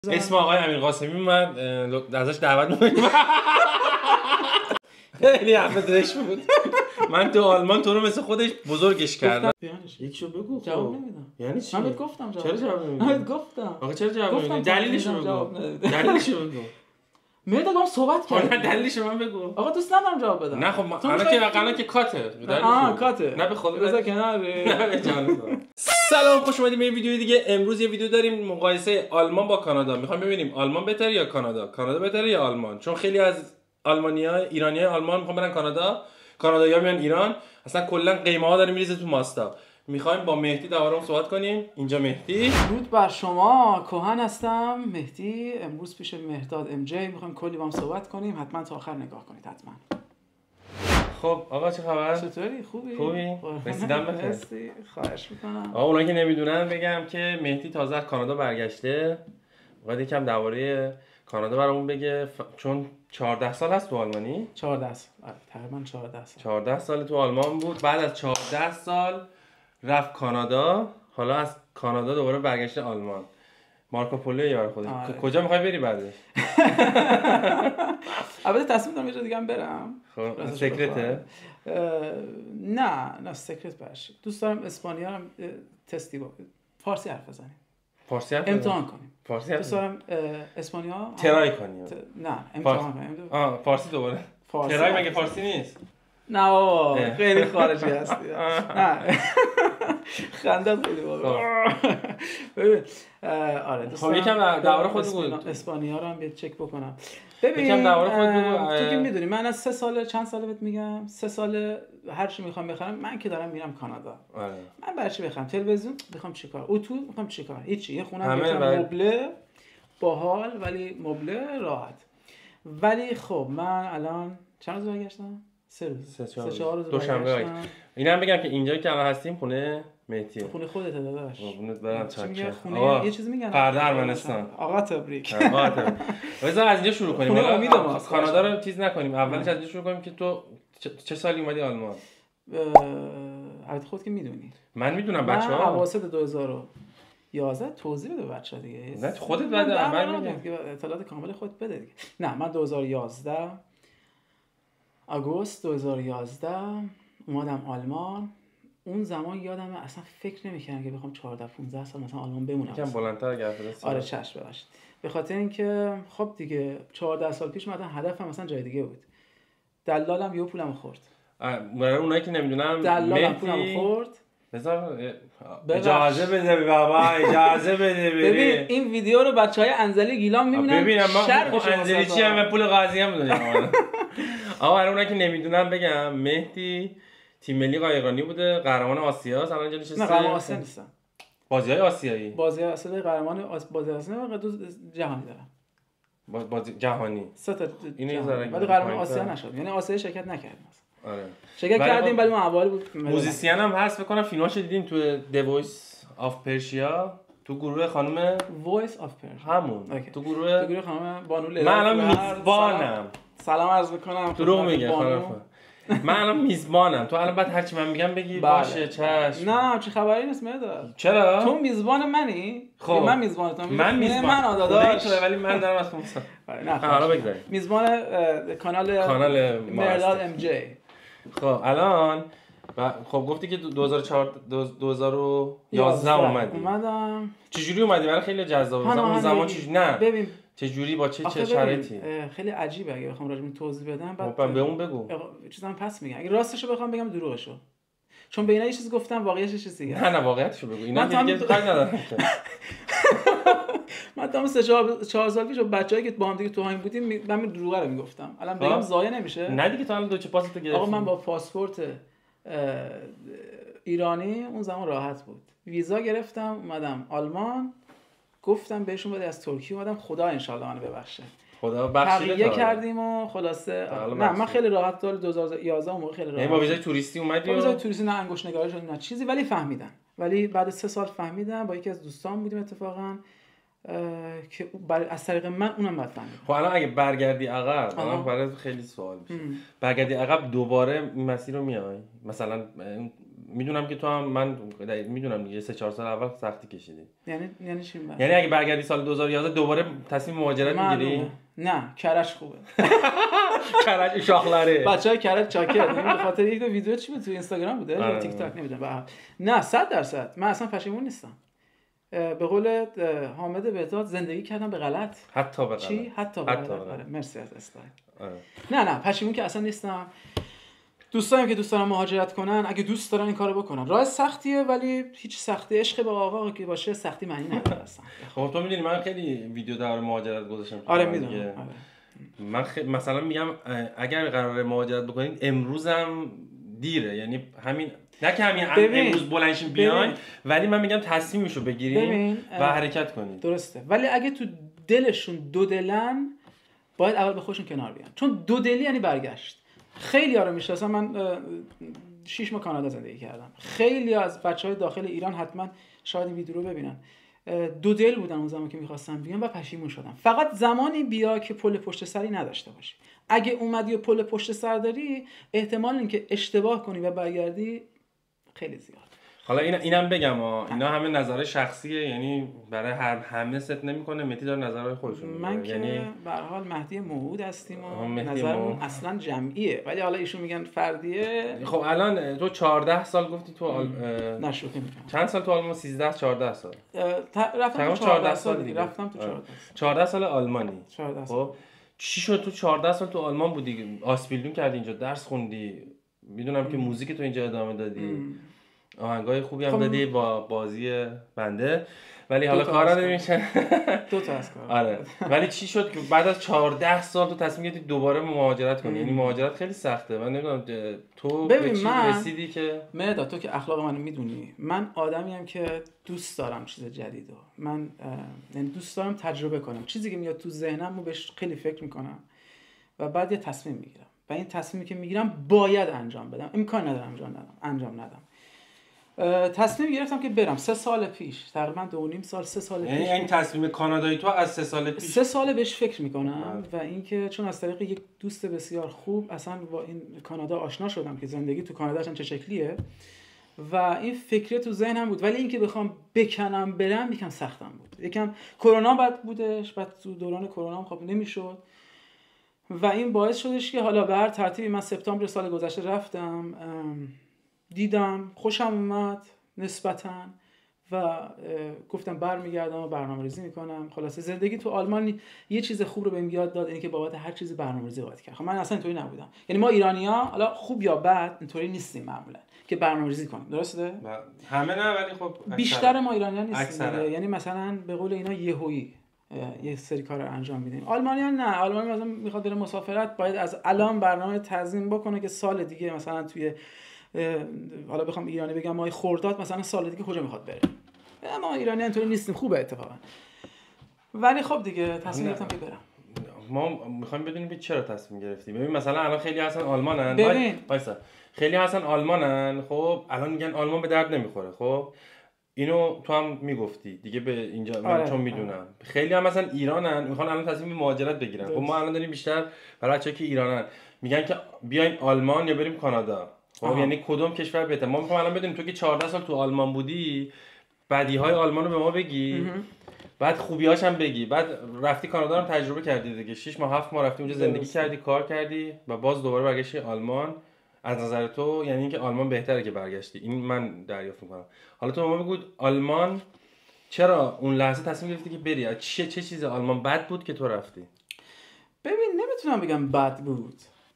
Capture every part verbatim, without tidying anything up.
اسم آقای امیر قاسمی اومد ازش دعوت می‌کنیم. خیلی حرف زشت بود. من تو آلمان تو رو مثل خودش بزرگش کردم. یکیشو بگو. جواب نمیدم. یعنی چی؟ من بهت گفتم جواب. چرا جواب نمیدی؟ من بهت گفتم. آقا چرا جواب نمیدی؟ دلیلشو بگو. دلیلشو بگو. میاد با هم صحبت کردیم. نه دلیلشو من بگو. آقا دوست ندارم جواب بدم. نه خب الان که الان که کاته. آها کاته. نه به خدا بذار کنار. نه به جان. سلام خوش اومدید به این ویدیو دیگه. امروز یه ویدیو داریم مقایسه آلمان با کانادا. میخوام ببینیم آلمان بهتره یا کانادا؟ کانادا بهتره یا آلمان؟ چون خیلی از آلمانی‌ها ایرانی‌های آلمان میخوان برن کانادا، کانادایی‌ها میان ایران. اصلا کلا قیمه‌ها داره میریزه تو ماستا. میخوایم با مهدی درباره‌اون صحبت کنیم. اینجا مهدی. درود بر شما. کوهن هستم. مهدی. امروز پیش مهرداد ام جی میخوایم کلی با هم صحبت کنیم. حتما تا آخر نگاه کنید حتما. خب آقا چه خبر؟ چطوری؟ خوبی؟ خوبی؟ رسیدم به خیر. خواهش میکنم. آقا اونایی که نمیدونن بگم که مهدی تازه از کانادا برگشته. بعد یکم درباره کانادا برامون بگه ف... چون چهارده سال هست تو آلمانی؟ چهارده سال. آره تقریبا چهارده سال. چهارده سال تو آلمان بود. بعد از چهارده سال رفت کانادا. حالا از کانادا دوباره برگشته آلمان. مارکوپولو یا برای خودش. آره. کجا میخوای بری بعدش؟ البته تصمیم دارم یه جا دیگه هم برم. خب سکرته؟ نه نه سکرت باشه. دوست دارم اسپانیا هم تستی با فارسی حرف بزنیم. فارسی حرف امتحان کنیم. فارسی دوست دارم اسپانیا ترای کنیم. ت... نه امتحان کنیم. آه فارسی دوباره. فارسی ترای مگه فارسی نیست؟ نه بابا خیلی خارجی هستی. نه خندت خیلی بابا. ببین آره دوست دارم یکم درباره خودت بگو. اسپانیا رو هم بیاد چک بکنم. ببین یکم درباره خودت بگو. تو که میدونی من از سه سال چند ساله بهت میگم سه سال هر چی میخوام بخرم من که دارم میرم کانادا. آره. من برای چی بخرم تلویزیون میخوام چیکار اتو میخوام چیکار هیچی یه خونه میخوام مبله باحال ولی مبله راحت. ولی خب من الان چند روز برگشتم سه روز سه چهار, سه چهار روز دوشنبه. اینم بگم که اینجا که الان هستیم خونه مهدیه. خونه خودت داداش. قربونت برم چاکر. خونه یه چیزی میگن. فردا ارمنستان. آقا تبریک. آقا تبریک. بذار از اینجا شروع کنیم. حالا کانادا رو چیز نکنیم. اولش از اینجا شروع کنیم که تو چه سالی اومدی آلمان؟ البته خودت که میدونی. من میدونم بچه‌ها. من اواسط دو هزار و یازده توضیح بده بچه‌ها دیگه. نه خودت بده من میگم اطلاعات کامل خودت بده دیگه. نه من دو هزار و یازده آگوست دو هزار و یازده اومدم آلمان. اون زمان یادمه اصلا فکر نمی‌کردم که بخوام چهارده پانزده سال مثلا آلمان بمونم. یکم بلندتر گرفته. آره چش ببخشید. به خاطر اینکه خب دیگه چهارده سال پیش مثلا هدفم مثلا جای دیگه بود. دلالم یهو پولمو خورد. برای اونایی که نمیدونم دلالم پولمو خورد. بذار اجازه بده بابا اجازه بده ببین این ویدیو رو بچهای انزلی گیلان میبینن. ببینم من انزلی چی هم پول قاضی هم میدونم. آقا برای اونایی که نمیدونم بگم مهدی تیم ملی قایقرانی بوده قهرمان آسیا الان اینجا نشسته. نه قهرمان آسیا نیستم. بازی‌های آسیایی. بازی‌های آسیایی قهرمان بازی آسیا و دو جهانی دارم. بازی جهانی. سه تا اینو ولی قهرمان آسیا نشد. یعنی آسیا شرکت نکردیم. آره. شرکت کردیم ولی اون اول بود. موزیسین هم هست فکر کنم فیلماشو دیدیم تو The Voice of Persia تو گروه خانم Voice of Persia همون okay. تو گروه تو گروه خانم بانو لیلا. من الان میزبانم. سلام عرض میکنم. دروغ میگه خانم. من الان میزبانم. تو الان بعد هر چی من میگم بگی باشه چشم. نه چه خبری نیست مهرداد. چرا؟ تو میزبان منی؟ خب من میزبانتم. من میزبان من داداش ولی من دارم از تو نه حالا بگذاریم. میزبان کانال کانال مهرداد ام جی. خب الان خب گفتی که دو هزار و چهار دو هزار و یازده اومدی. اومدم. چجوری اومدی؟ برای خیلی جذاب بود. اون زمان چجوری نه ببین چه جوری با چه چه شرایطی؟ خیلی عجیبه اگه بخوام راجع به توضیح بدم بعد به اون بگو. چیزام پس میگم. اگه راستشو بخوام بگم دروغشو. چون به اینا یه چیز گفتم واقعیتش چیز دیگه. نه نه واقعیتشو بگو. اینا دیگه کاری ندارن. من تا سه چهار سال پیش بچه‌ای که با هم دیگه تو همین بودیم من دروغ رو میگفتم. الان بگم ضایع نمیشه. نه دیگه تو الان دو چه پاسو گرفتی. آقا من با پاسپورت ایرانی اون زمان راحت بود. ویزا گرفتم اومدم آلمان. گفتم بهشون بده از ترکیه اومدم خدا ان شاء الله منو ببخشه. خدا بخشیده تغییر کردیم و خلاصه نه من خیلی راحت سال دو هزار و یازده اون موقع خیلی راحت. یعنی با ویزای توریستی اومدی؟ با ویزای توریستی نه انگشت نگاری شد نه چیزی ولی فهمیدم. ولی بعد سه سال فهمیدم با یکی از دوستان بودیم اتفاقا که از طریق من اونم بعد فهمیدم. خب الان اگه برگردی عقب الان برای خیلی سوال میشه. برگردی عقب دوباره این مسیر رو میای مثلا میدونم که تو هم من میدونم دیگه سه چهار سال اول سختی کشیدی. یعنی یعنی چی؟ یعنی اگه برگردی سال دو هزار و یازده دوباره تصمیم مهاجرت میگیری؟ نه کرج خوبه. کرج شاخلاره. بچهای کرج چاکر. به خاطر یک دو ویدیو چی بود تو اینستاگرام بوده یا تیک تاک نمیدونم. نه صد درصد من اصلا پشیمون نیستم. به قول حامد بهزاد زندگی کردم به غلط. حتی به غلط. چی؟ حتی به غلط. آره مرسی از استایل. آره. نه نه پشیمون که اصلا نیستم. دوستانم که دوست دارن مهاجرت کنن اگه دوست دارن این کارو بکنن. راه سختیه ولی هیچ سختی عشق به آقا که باشه سختی معنی نداره اصلا. خب تو میدونی من خیلی ویدیو در مهاجرت گذاشتم. آره میدونم. آره. من خ... مثلا میگم اگر قراره مهاجرت بکنید امروزم دیره، یعنی همین نه که همین ببین. امروز بلنشین بیاین، ولی من میگم تصمیمشو بگیرین و حرکت کنید. درسته ولی اگه تو دلشون دو دلن باید اول به خودشون کنار بیان، چون دو دلی یعنی برگشت. خیلی ها رو میشناسم، من شش ماه کانادا زندگی کردم، خیلی از بچهای داخل ایران حتما شاید این ویدیو رو ببینن، دو دل بودن اون زمان که میخواستم بیام و پشیمون شدم. فقط زمانی بیا که پل پشت سری نداشته باشی. اگه اومدی و پل پشت سر داری احتمال اینکه اشتباه کنی و برگردی خیلی زیاد. حالا این اینم بگم ها، اینا همه نظر شخصیه، یعنی برای هر همه ست نمیکنه. مهدی داره نظرهای خودشون میگه. من که یعنی به هر حال مهدی موعود هستیم و نظرمون اصلا جمعیه، ولی حالا ایشون میگن فردیه. خب الان تو چهارده سال گفتی تو آل... نه شوخی میکنم. چند سال تو آلمان؟ سیزده چهارده سال. رفتم تو چهارده سال دیگه. رفتم تو چهارده سال. چهارده سال آلمانی. چهارده سال. خب چی شد تو چهارده سال تو آلمان بودی؟ آسپیلدون کردی اینجا، درس خوندی. میدونم که موزیک تو اینجا ادامه دادی. آهنگای خوبی هم دادی با بازی بنده، ولی حالا کارا نمیشه. دو تا از کار. آره. ولی چی شد که بعد از چهارده سال تو تصمیم گرفتی دوباره مهاجرت کنی؟ یعنی مهاجرت خیلی سخته. من نمیدونم تو به چی رسیدی که مهدا تو که اخلاق منو میدونی، من آدمی ام که دوست دارم چیز جدیدو. من یعنی دوست دارم تجربه کنم. چیزی که میاد تو ذهنم رو بهش خیلی فکر میکنم و بعد یه تصمیم میگیرم. و این تصمیمی که میگیرم باید انجام بدم. امکان نداره انجام ندم. انجام ندم. تصمیم گرفتم که برم سه سال پیش، تقریبا دو و نیم سال سه سال پیش. یعنی این تصمیم کانادایی تو از سه سال پیش؟ سه سال بهش فکر میکنم و اینکه چون از طریق یک دوست بسیار خوب اصلا با این کانادا آشنا شدم که زندگی تو کانادا چه شکلیه و این فکره تو ذهنم بود، ولی اینکه بخوام بکنم برم یکم سختم بود. یکم کرونا بعد بودش، بعد تو دوران کرونا خب نمیشد و این باعث شدش که حالا به هر ترتیبی من سپتامبر سال گذشته رفتم، دیدم، خوشم اومد نسبتاً و گفتم برمیگردم و برنامه‌ریزی میکنم. خلاصه زندگی تو آلمان یه چیز خوب رو بهم یاد داد، اینه که بابت هر چیزی برنامه‌ریزی باید کرد. خب من اصلا اینطوری نبودم. یعنی ما ایرانی‌ها حالا خوب یا بد اینطوری نیستیم معمولا که برنامه‌ریزی کنیم، درسته؟ همه نه ولی خب بیشتر ما ایرانی‌ها نیستیم. یعنی مثلا به قول اینا یهویی یه سری کار رو انجام میدیم. آلمانی‌ها نه، آلمانی مثلا میخواد بره مسافرت باید از الان برنامه تنظیم بکنه که سال دیگه مثلا توی حالا بخوام ایرانی بگم ماه خرداد مثلا سال دیگه کجا میخواد بره. ما ایرانی اینطوری نیستیم، خوبه اتفاقا. ولی خب دیگه تصمیم گرفتم که برم. ما میخوایم بدونیم چرا تصمیم گرفتی. ببین مثلا الان خیلی هستن آلمانن، ببین وایسا خیلی هستن آلمانن، خب الان میگن آلمان به درد نمیخوره. خب اینو تو هم میگفتی دیگه به اینجا من آره، چون میدونم آره. خیلی هم مثلا ایرانن میخوان الان تصمیم مهاجرت بگیرن. خب ما الان داریم بیشتر برای بچه‌ها که ایرانن میگن که بیایم آلمان یا بریم کانادا. خب یعنی کدوم کشور بهتره؟ ما میخوایم الان بدونیم تو که چهارده سال تو آلمان بودی بدیهای آلمان رو به ما بگی، بعد خوبیاش هم بگی. بعد رفتی کانادا رو تجربه کردی دیگه، شش ماه هفت ماه رفتی اونجا زندگی کردی، کار کردی و باز دوباره برگشتی آلمان. از نظر تو یعنی اینکه آلمان بهتره که برگشتی، این من دریافت میکنم. حالا تو به ما بگو آلمان چرا اون لحظه تصمیم گرفتی که بری؟ چه چه چیز آلمان بد بود که تو رفتی؟ ببین نمیتونم بگم بد بود،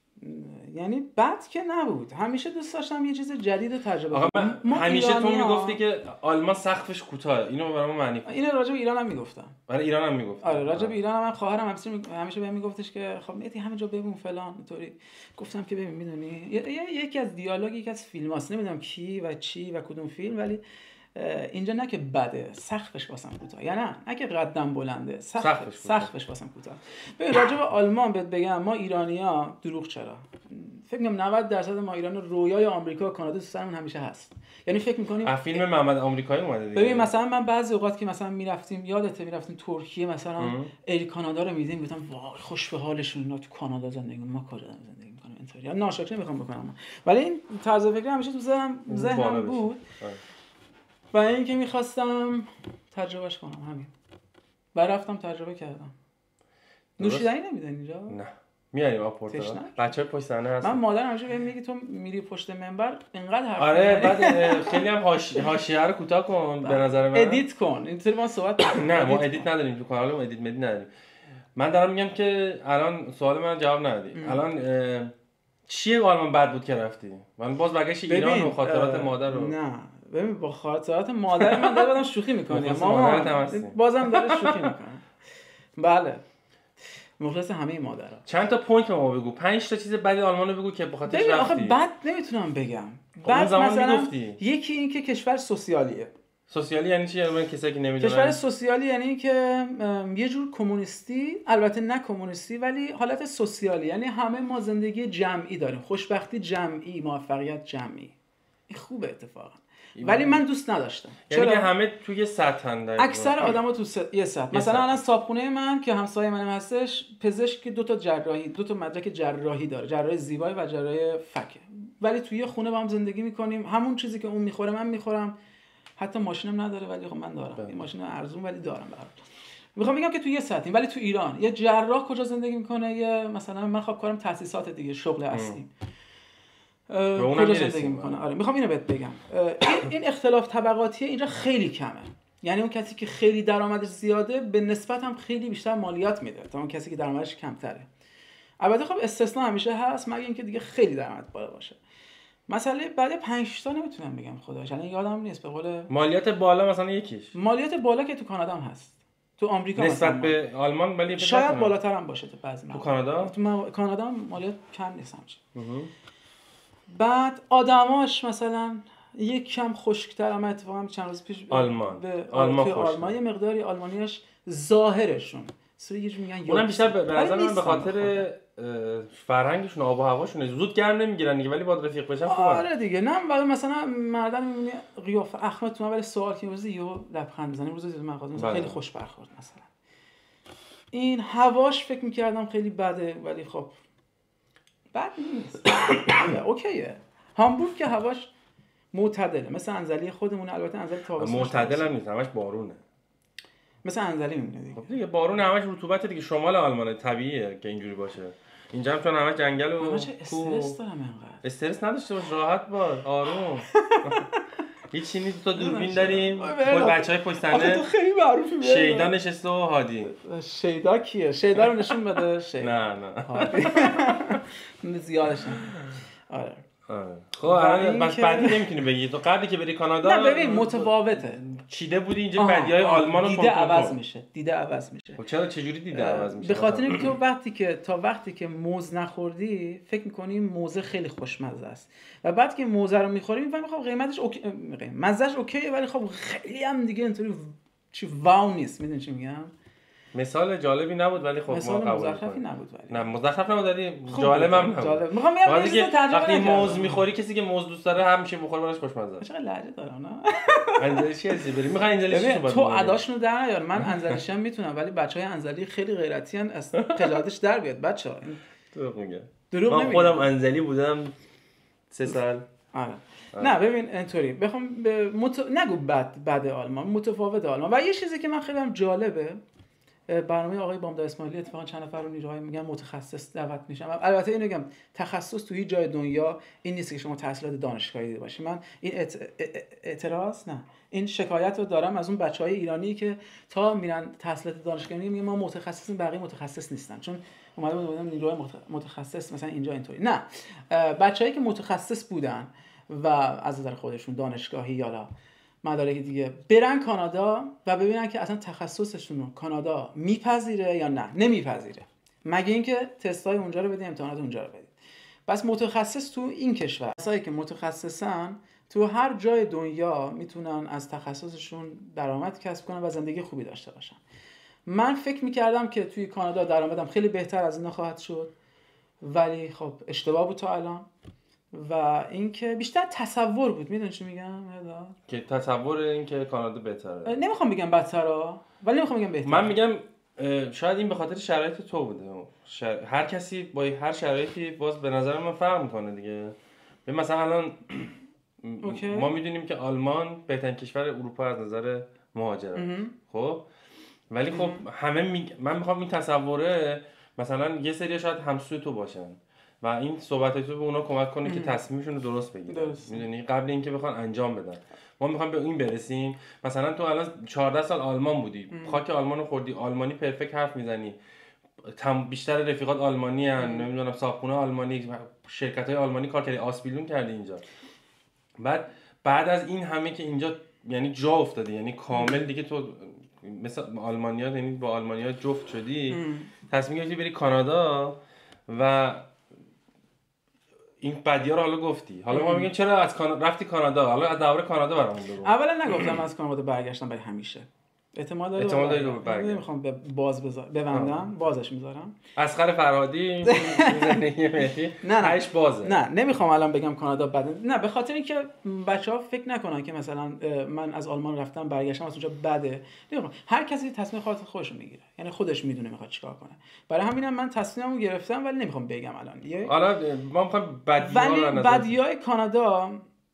یعنی بد که نبود. همیشه دوست داشتم یه چیز جدید رو تجربه کنم. همیشه تو میگفتی که آلمان سقفش کوتاه، اینو برام معنی کن. اینو راجع به ایران هم میگفتم. برای ایران هم میگفتم. آره راجع به ایران هم من خواهرم همیشه همیشه بهم میگفتش که خب میتی همه جا بمون فلان اینطوری. گفتم که ببین میدونی یکی از دیالوگ یکی از فیلماست، نمیدونم کی و چی و کدوم فیلم، ولی اینجا نه که بده، سقفش واسم کوتاه. یا نه نه که قدم بلنده، سقفش سقفش واسم کوتاه. ببین راجع به آلمان بهت بگم، ما ایرانی‌ها دروغ چرا؟ فکر می‌کنم نود درصد ما ایرانی رویای آمریکا و کانادا تو سرمون همیشه هست. یعنی فکر می‌کنیم فیلم محمد آمریکایی اومده دیگه. ببین مثلا من بعضی اوقات که مثلا میرفتیم، یادته میرفتیم ترکیه مثلا ایر کانادا رو می‌دیدیم، گفتم وای خوش به حالشون اینا تو کانادا زندگی، ما کجا زندگی می‌کنیم؟ اینطوری. ناشکری میخوام بکنم ولی این طرز فکری همیشه تو ذهنم ذهنم بود و اینکه میخواستم تجربهش کنم همین. بعد رفتم تجربه کردم. نوشیدنی نمیدن اینجا؟ نه. میاریم آپورتال. بچه‌ها پشت صحنه هستن. من مادرم همیشه بهم میگه تو میری پشت منبر اینقدر حرف آره بعد خیلی هم حاشیه رو کوتاه کن به نظر من. ادیت کن. اینطوری ما صحبت نه ما ادیت نداریم تو کانالمون ادیت مدی نداریم. من دارم میگم که الان سوال من جواب ندادی. الان چیه آلمان بد بود که رفتی؟ من باز برگشت ایران و خاطرات مادر رو. نه ببین با خاطرات مادر من دارم شوخی می‌کنی. مامان بازم داره شوخی می‌کنه. بله. مخلص همه مادرها. چند تا پوینت به ما بگو. پنج تا چیز بدی آلمان رو بگو که به خاطرش رفتی. آخه بد نمیتونم بگم. بعد مثلا میگفتی. یکی این که کشور سوسیالیه. سوسیالی یعنی چی؟ من کسی که نمیدونم. کشور سوسیالی یعنی که یه جور کمونیستی، البته نه کمونیستی ولی حالت سوسیالی، یعنی همه ما زندگی جمعی داریم، خوشبختی جمعی، موفقیت جمعی. این خوبه اتفاقا. ولی من دوست نداشتم. یعنی که همه توی سطحن در اکثر آدما تو س... یه سطح. مثلا الان صاحبخونه من که همسایه منم هستش، پزشک دو تا جراحی، دو تا مدرک جراحی داره، جراحی زیبایی و جراحی فک. ولی توی یه خونه با هم زندگی می‌کنیم، همون چیزی که اون می‌خوره من می‌خورم. حتی ماشینم نداره ولی خب من دارم. این ماشین ارزون ولی دارم برام. میخوام بگم که تو یه سطحی، ولی تو ایران یه جراح کجا زندگی می‌کنه؟ یه مثلا من خب کارم تاسیسات دیگه، شغل اصلی. کجا زندگی میکنه؟ آره میخوام اینو بهت بگم. این اختلاف طبقاتی اینجا خیلی کمه. یعنی اون کسی که خیلی درآمدش زیاده به نسبت هم خیلی بیشتر مالیات میده تا اون کسی که درآمدش کمتره. البته خب استثنا همیشه هست مگه اینکه دیگه خیلی درآمد بالا باشه. مثلا بعد پنج تا نمیتونم بگم خداش، الان یادم نیست به قول مالیات بالا مثلا یکیش. مالیات بالا که تو کانادا هم هست. تو آمریکا نسبت به آلمان ولی شاید بالاتر هم باشه تو بعضی تو کانادا. تو ما... کانادا مالیات کم نیست همش. بعد آدماش مثلا یک کم خشک‌تر، اما اتفاقا چند روز پیش آلمان به آلمان آلمان یه مقداری آلمانیاش ظاهرشون سری یه جوری میگن اونم بیشتر به نظر من به خاطر فرهنگشون و آب و هواشون زود گرم نمیگیرن دیگه، ولی با رفیق بشن خوبه. آره دیگه. نه ولی مثلا مردن میبینی قیافه احمد تو ولی سوال که روزی یهو لبخند بزنه، روزی تو مغازه مثلا خیلی خوش برخورد مثلا. این هواش فکر می‌کردم خیلی بده ولی خب بد نیست. اوکیه. هامبورگ که هواش معتدله، مثل انزلی خودمونه. البته انزلی تابستون معتدل هم نیست، همش بارونه. مثل انزلی میمونه دیگه. خب دیگه بارون همش رطوبت دیگه، شمال آلمانه طبیعیه که اینجوری باشه. اینجا هم چون همش جنگل و همش استرس دارم انقدر. استرس نداشته باش، راحت باش، آروم. هیچ نیست، تو دوربین داریم. خود بچهای پشت صحنه. آخه تو خیلی معروفی. شیدا نشسته و هادی. شیدا کیه؟ شیدا رو نشون بده. شیدا. نه نه. هادی. زیادش. آره. آره. خب الان بس بعدی نمیتونی بگی تو قبلی که بری کانادا. نه ببین متفاوته. چیده بودی اینجا بدیای آلمان رو دیده عوض میشه. دیده عوض میشه. خب چرا چه جوری دیده عوض میشه؟ به خاطر اینکه تو وقتی که تا وقتی که موز نخوردی فکر می‌کنی موزه خیلی خوشمزه است و بعد که موزه رو می‌خوری می‌فهمی خب قیمتش اوکی، مزهش اوکیه ولی خب خیلی هم دیگه اینطوری چی واو نیست. میدونی چی میگم؟ مثال جالبی نبود ولی خب ما قبول مزخرفی نبود ولی نه مزخرف نبود ولی جالبم نبود. جالب. میخوام بگم وقتی که وقتی موز میخوری کسی که موز دوست داره همیشه بخوره براش خوشمزه است. چقدر لهجه دارم نه؟ انزلی چی هستی بریم میخوای انزلی چی تو اداشونو در نیار. من انزلیش هم میتونم ولی بچهای انزلی خیلی غیرتی ان، از خجالتش در بیاد بچه‌ها. دروغ میگه. دروغ نمیگم. من خودم انزلی بودم سه سال. آره. نه ببین اینطوری بخوام به مت... نگو بد بد آلمان، متفاوت آلمان. و یه چیزی که من خیلی هم جالبه، برنامه آقای بامداد اسماعیلی اتفاقا چند نفر رو نیروهای میگن متخصص دعوت میشم. البته اینو میگم تخصص تو هیچ جای دنیا این نیست که شما تحصیلات دانشگاهی دیده باشی. من این اعتراض نه این شکایت رو دارم از اون بچهای ایرانی که تا میرن تحصیلات دانشگاهی میگن ما متخصصیم بقیه متخصص نیستن، چون اومده بودم نیروهای متخصص مثلا اینجا اینطوری. نه بچه‌ای که متخصص بودن و از نظر خودشون دانشگاهی یا مدارک دیگه برن کانادا و ببینن که اصلا تخصصشون رو کانادا میپذیره یا نه نمیپذیره، مگه اینکه تستای اونجا رو بدید امتحانات اونجا رو بدید. بس متخصص تو این کشور، کسایی که متخصصن تو هر جای دنیا میتونن از تخصصشون درآمد کسب کنن و زندگی خوبی داشته باشن. من فکر میکردم که توی کانادا درآمدم خیلی بهتر از اینا خواهد شد ولی خب اشتباه بود تا الان. و اینکه بیشتر تصور بود. میدونی چی میگم؟ که تصور این که کانادا بهتره. نمیخوام بگم بدتره ولی نمیخوام بگم بهتره. من میگم شاید این به خاطر شرایط تو بوده. شر... هر کسی با هر شرایطی باز به نظر من فرق میکنه دیگه. مثلا الان ما میدونیم که آلمان بهترین کشور اروپا از نظر مهاجرت. خب ولی خب همه می... من میخوام این تصوره مثلا یه سری شاید همسوی تو باشن و این صحبت تو به اونا کمک کنه که تصمیمشون رو درست بگیرن. میدونی قبل اینکه بخوان انجام بدن. ما میخوایم به این برسیم. مثلا تو الان چهارده سال آلمان بودی، خاک آلمان رو خوردی، آلمانی پرفکت حرف میزنی، بیشتر رفیقات آلمانی ان، نمیدونم صاحبخونه آلمانی، شرکت‌های آلمانی کار کردی، آسپیلون کردی اینجا. بعد بعد از این همه که اینجا یعنی جا افتادی، یعنی کامل دیگه تو مثل آلمانیا، یعنی با آلمانیا جفت شدی، تصمیم گرفتی بری کانادا و این بدی‌ها رو حالا گفتی. حالا ما میگیم چرا از کانادا رفتی کانادا؟ حالا از دوره کانادا برامون بگو. اولا نگفتم از کانادا برگشتم برای همیشه. احتمال داره احتمال داره برگردم. نمیخوام به باز بذار ببندم، بازش میذارم. اسخر فرهادی زندگی مهدی نه نه هیچ بازه. نه نمیخوام الان بگم کانادا بده. نه به خاطر اینکه بچه‌ها فکر نکنن که مثلا من از آلمان رفتم برگشتم از اونجا بده. نمیخوام. هر کسی تصمیم خاص خودش رو میگیره. یعنی خودش میدونه میخواد چیکار کنه. برای همینم من تصمیممو گرفتم ولی نمیخوام بگم الان. حالا ما میخوایم بدی‌ها رو ولی بدیای کانادا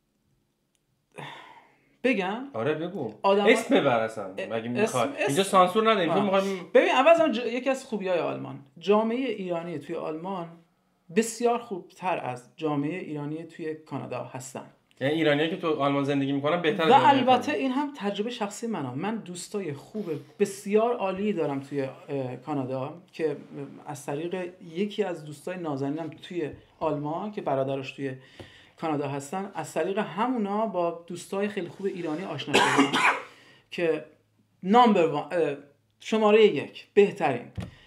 بگم؟ آره بگو. آدم اسم ببر اصلا مگه میخوای اینجا سانسور نداریم. تو میخوایم ببین اول ج... یکی از خوبی‌های آلمان، جامعه ایرانی توی آلمان بسیار خوبتر از جامعه ایرانی توی کانادا هستن. یعنی ایرانیایی که تو آلمان زندگی میکنن بهتر از و البته این هم تجربه شخصی منم. من دوستای خوب بسیار عالی دارم توی کانادا که از طریق یکی از دوستای نازنینم توی آلمان که برادرش توی کانادا هستن، از طریق همونا با دوستای خیلی خوب ایرانی آشنا شدم که نامبر وان، شماره یک بهترین.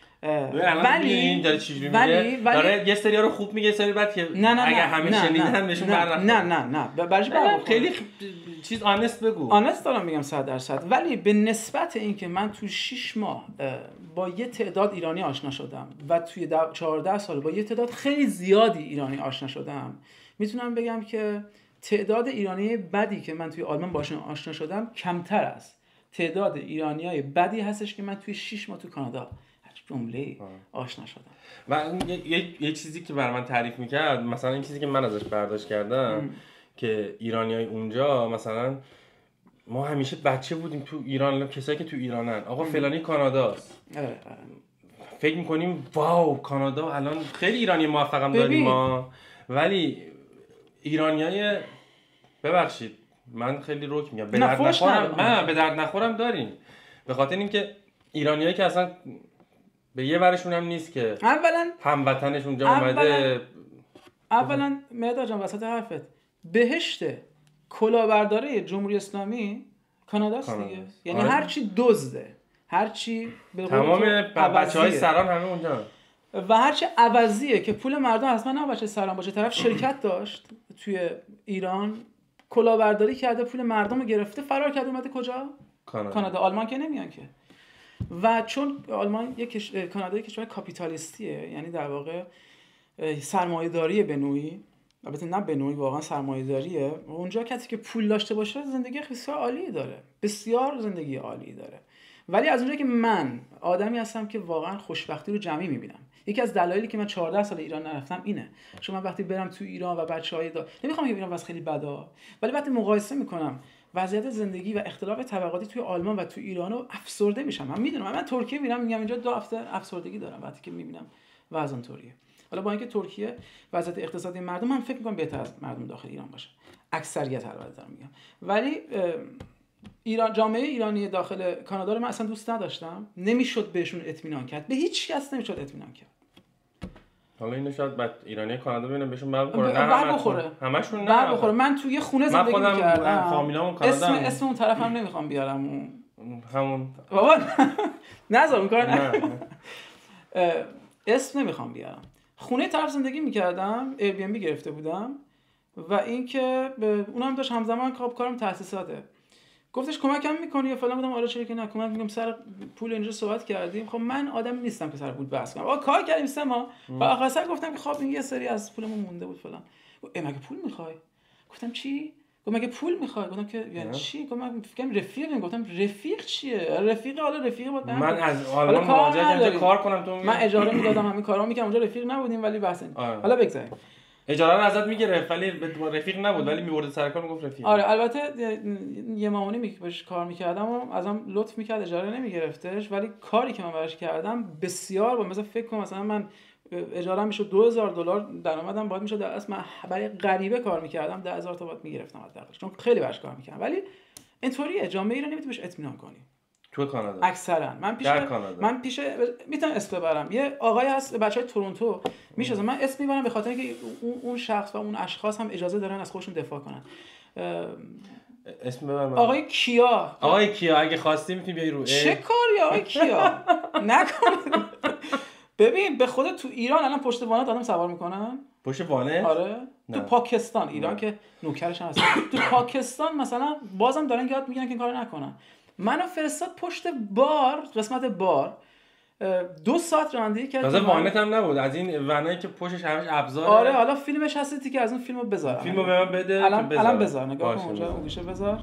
ولی داره چجوری میگه داره یه سری رو خوب میگه، سری بعد که نه نه اگه همه شنیدن بهشون برنخوره. نه نه نه برش خیلی چیز آنست بگو. آنست دارم میگم صد درصد. ولی به نسبت اینکه من تو شش ماه با یه تعداد ایرانی آشنا شدم و توی چهارده سال با یه تعداد خیلی زیادی ایرانی آشنا شدم، میتونم بگم که تعداد ایرانی بدی که من توی آلمان باشون آشنا شدم کمتر از تعداد ایرانیای بدی هستش که من توی شش ماه تو کانادا جمله آشنا شدم. و یه یه چیزی که برای من تعریف میکرد، مثلا این چیزی که من ازش برداشت کردم ام. که ایرانیای اونجا مثلا ما همیشه بچه بودیم تو ایران، کسایی که تو ایرانن آقا فلانی کاناداست. فکر میکنیم واو کانادا الان خیلی ایرانی موفقم داریم ما، ولی ایرانیای ببخشید من خیلی روک میگم به درد نخورم، من به درد نخورم داریم، به خاطر اینکه ایرانیایی که اصلا به یه ورشون هم نیست که اولا هموطنش اونجا اومده. اولا مهداد جان وسط حرفت بهشت کلاهبرداری جمهوری اسلامی کاناداست دیگه. یعنی آره. هر چی دزده، هر چی به تمام بچهای سران همه اونجا و هر چی عوضیه که پول مردم اصلا نه بچه سران باشه. طرف شرکت داشت توی ایران کلاهبرداری کرده، پول مردم رو گرفته، فرار کرده اومده کجا؟ کانادا. کانادا. آلمان که نمیان که. و چون آلمان یک کش... کانادا یک کشور کاپیتالیستیه، یعنی در واقع سرمایه‌داری به نوعی، البته نه به نوعی، واقعا سرمایه‌داریه. اونجا کسی که پول داشته باشه زندگی بسیار عالی داره، بسیار زندگی عالی داره. ولی از اونجایی که من آدمی هستم که واقعا خوشبختی رو جمعی می‌بینم، یکی از دلایلی که من چهارده سال ایران نرفتم اینه. چون من وقتی برم تو ایران و بچه‌های دا... نمیخوام بگم ایران واسه خیلی بده، ولی وقتی مقایسه می‌کنم وضعیت زندگی و اختلاف طبقاتی توی آلمان و توی ایرانو افسرده میشم. من میدونم، من ترکیه میرم میگم اینجا دو هفته افسردگی دارم وقتی که میبینم وضع اونطوریه. حالا با اینکه ترکیه وضعیت اقتصادی مردم من فکر میکنم بهتر از مردم داخل ایران باشه، اکثریت البته دارم میگم، ولی ایران جامعه ایرانی داخل کانادا رو من اصلا دوست نداشتم. نمیشد بهشون اطمینان کرد، به هیچ کس نمیشد اطمینان کرد. حالا اینو شاید بعد ایرانی کانادا ببینن بهشون بر بخوره، نه بر بخوره همشون نه بر بخوره. من توی خونه زندگی می‌کردم، فامیلامون کانادا، اسم اسم اون طرفم نمیخوام بیارم، اون همون بابا نذار اون کار نه اسم نمیخوام بیارم. خونه طرف زندگی می‌کردم، ایر بی ام بی گرفته بودم و اینکه اونم داشت همزمان کارم تأسیساته. گفتش کمکم می‌کنی یا فلان، بودم آره چرا که نه، کمک می‌کنم، سر پول اینجا صحبت کردیم. خب من آدمی نیستم که سر پول بحث کنم. آقا کار کردیم سه ماه و آخر سر گفتم که خب این یه سری از پولمون مونده بود فلان. ای مگه پول می‌خوای؟ گفتم چی؟ گفت مگه پول میخوای؟ گفتم که یعنی چی؟ گفت من فکر کنم رفیقیم. گفتم رفیق چیه؟ رفیق حالا رفیق بود. من از آلمان مهاجرت اینجا کار کنم تو من اجاره میدادم همین کارا میکردم اونجا رفیق نبودیم ولی بحث حالا بگذاریم. اجاره رو ازت میگرفت ولی رفیق نبود ولی میورد سر کار میگفت رفیق. آره البته یه ماهونی می باش کار میکردم و ازم لطف میکرد اجاره نمیگرفتش ولی کاری که من براش کردم بسیار با مثلا فکر کنم مثلا من اجاره میشد دو هزار دلار درآمدم باید میشد در اصل من برای غریبه کار میکردم ده هزار تا باید میگرفتم حداقل چون خیلی براش کار میکردم ولی اینطوریه جامعه ایران نمیتونی بهش اطمینان کنی. تو کانادا اکثرا من پیش من پیش میتونم اسم ببرم یه آقای هست بچهای تورنتو میشه من اسم میبرم به خاطر اینکه اون شخص و اون اشخاص هم اجازه دارن از خودشون دفاع کنن. اسم ببرم آقای کیا. آقای کیا اگه خواستی میتونی بیای رو چه کاری آقای کیا نکن. ببین به خدا تو ایران الان پشت وانت آدم سوار میکنن پشت وانت؟ آره نه. تو پاکستان ایران نه. که نوکرش هم هست تو پاکستان مثلا بازم دارن یاد میگیرن که این کارو نکنن. منو فرستاد پشت بار قسمت بار دو ساعت رانندگی کرد. تازه وانت هم نبود از این ونایی که پشتش همش ابزاره. آره حالا فیلمش هستی که از اون فیلمو بذار فیلمو به من بده الان بذار. الان بذار نگاه کن اونجا اون گوشه بذار.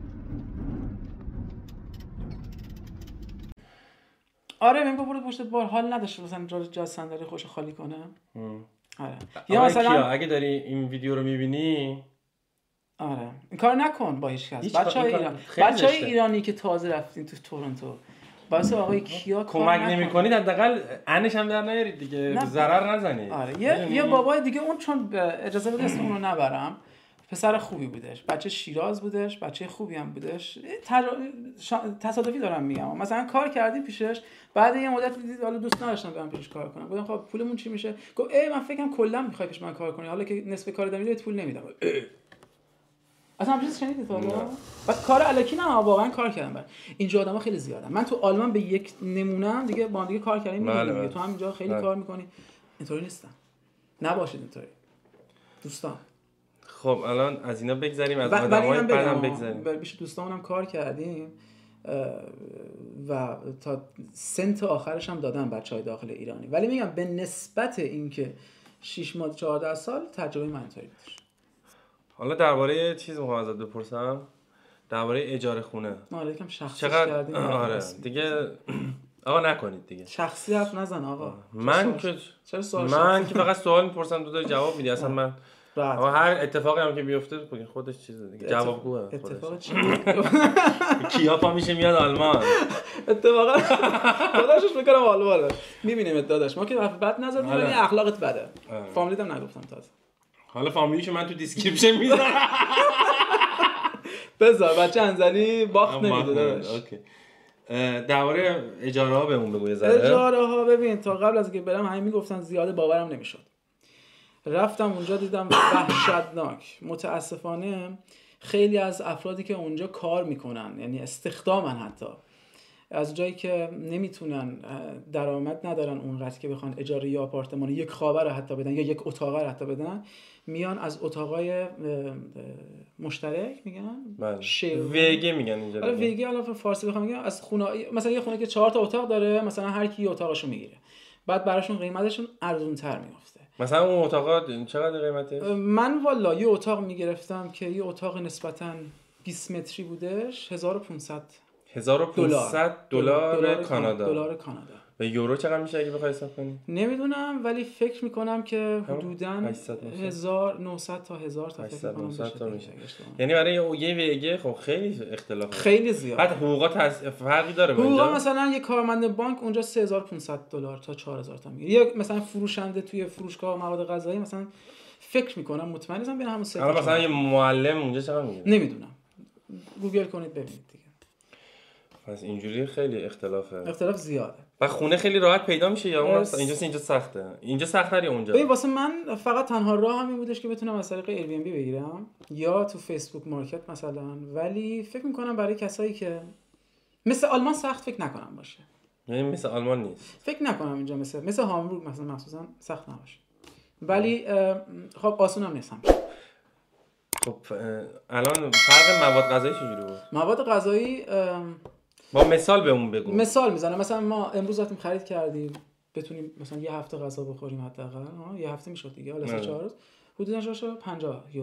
آره میگم برو پشت بار حال نداشته مثلا جا جا صندلی خوش خالی کنه. آره یا مثلا اگه داری این ویدیو رو میبینی آره این کار نکن با هیچ کس. بچهای ایران بچهای ایرانی که تازه رفتین تو تورنتو واسه آقای کیا کمک نمی‌کنید حداقل انش هم در نیارید دیگه ضرر نزنید. آره یه یه بابای دیگه اون چون اجازه بده اسم اون رو نبرم پسر خوبی بودش بچه شیراز بودش بچه خوبی هم بودش تر... شا... تصادفی دارم میگم مثلا کار کردیم پیشش بعد یه مدت دید حالا دوست نداشتم برم پیش کار کنم گفتم خب پولمون چی میشه گفت ای من فکرم کلا میخوای پیش من کار کنی حالا که نصف کار دادم پول نمیدم. اصلا همین چیز شنیدی تو؟ بعد کار الکی نه واقعا کار کردم. بعد اینجا آدما خیلی زیادن. من تو آلمان به یک نمونه‌ام دیگه با هم دیگه کار کردیم می‌دونی دیگه تو هم اینجا خیلی کار می‌کنی اینطوری نیستن. نباشید اینطوری دوستان. خب الان از اینا بگذریم از آدمای بعدم بگذریم. بیش دوستامونم کار کردیم و تا سنت آخرش هم دادن بچهای داخل ایرانی ولی میگم به نسبت اینکه شش ماه چهارده سال تجربه من اینطوری بود. حالا درباره چیز میخوام ازت بپرسم درباره اجاره خونه. ما یکم شخصی کردیم. آره دیگه آقا نکنید دیگه. شخصی حرف نزن آقا. من که من که فقط سوال میپرسم تو داری جواب میدی اصلا من آقا هر اتفاقی هم که بیفته بگین خودش چیزه دیگه جوابگوه. اتفاق چی؟ کیا پا میشه میاد آلمان. اتفاقا خودش میکنم آلمانه. میبینیم داداش ما که حرف بد نزدیم ولی اخلاقت بده. فامیلیت هم نگفتم تازه. حالا فامیلیشو من تو دیسکریپشن میذارم. بذار بچه انزلی باخت نمیده داداش. اوکی. درباره اجاره ها بهمون بگو یه ذره. اجاره ها ببین تا قبل از اینکه برم همین میگفتن زیاده باورم نمیشد. رفتم اونجا دیدم وحشتناک. متاسفانه خیلی از افرادی که اونجا کار میکنن یعنی استخدامن حتی از جایی که نمیتونن درآمد ندارن اونقدر که بخوان اجاره یا آپارتمان یک خوابه رو حتی بدن یا یک اتاقه رو حتی بدن میان از اتاقای مشترک میگن ویگه میگن اینجا. آره ویگه علاوه فارسی بخوام بگم از خونه مثلا یه خونه که چهار تا اتاق داره مثلا هر کی اتاقشو میگیره بعد براشون قیمتشون ارزونتر میافته. مثلا اون اتاقا چقدر قیمتش؟ من والا یه اتاق میگرفتم که یه اتاق نسبتاً بیست متری بودش هزار و پنجصد هزار و پانصد دلار کانادا. دلار کانادا. به یورو چقدر میشه اگه بخوای حساب کنی؟ نمیدونم ولی فکر میکنم که حدوداً هزار و نهصد تا هزار تا فکر کنم میشه. یعنی برای یه ویگه خب خیلی اختلاف خیلی زیاد. بعد حقوقا تز... فرقی داره اونجا. حقوقا مثلا یه کارمند بانک اونجا سه هزار و پانصد دلار تا چهار هزار تا میگیره. یه مثلا فروشنده توی فروشگاه مواد غذایی مثلا فکر میکنم مطمئنم بین همون سه تا مثلا یه معلم اونجا چقدر میگیره؟ نمیدونم. گوگل کنید ببینید دیگه. پس اینجوری خیلی اختلافه. اختلاف زیاده. و خونه خیلی راحت پیدا میشه یا اون اس... اینجا اینجا سخته. اینجا سخت‌تره یا اونجا؟ ببین واسه من فقط تنها راه همین بودش که بتونم از طریق ایر بی ام بی بگیرم یا تو فیسبوک مارکت مثلا ولی فکر میکنم برای کسایی که مثل آلمان سخت فکر نکنم باشه. یعنی مثل آلمان نیست. فکر نکنم اینجا مثل مثل هامبورگ مثلا مخصوصا سخت نباشه. ولی خب آسون هم نیست. خب الان فرق مواد غذایی چجوری بود؟ مواد غذایی با مثال بهمون بگو. مثال میزنم مثلا ما امروز رفتیم خرید کردیم بتونیم مثلا یه هفته غذا بخوریم حداقل ها یه هفته میشد دیگه حالا سه چهار روز حدودا شاید پنجاه یورو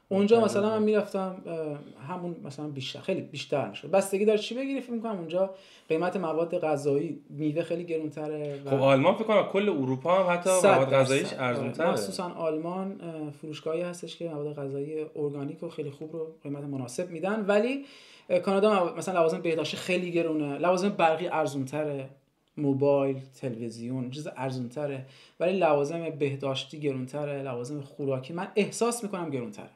اونجا مثلا من میرفتم همون مثلا بیشتر خیلی بیشتر میشه، بستگی داره چی بگیری. فکر می‌کنم اونجا قیمت مواد غذایی میوه خیلی گرونتره. خب آلمان فکر کنم کل اروپا هم حتی مواد غذاییش ارزان‌تره. مخصوصا آلمان فروشگاهی هستش که مواد غذایی ارگانیک و خیلی خوب رو قیمت مناسب میدن، ولی کانادا مثلا لوازم بهداشتی خیلی گرونه، لوازم برقی ارزان‌تره، موبایل، تلویزیون چیز ارزان‌تره، ولی لوازم بهداشتی گرونتره، لوازم خوراکی من احساس میکنم گرونتره.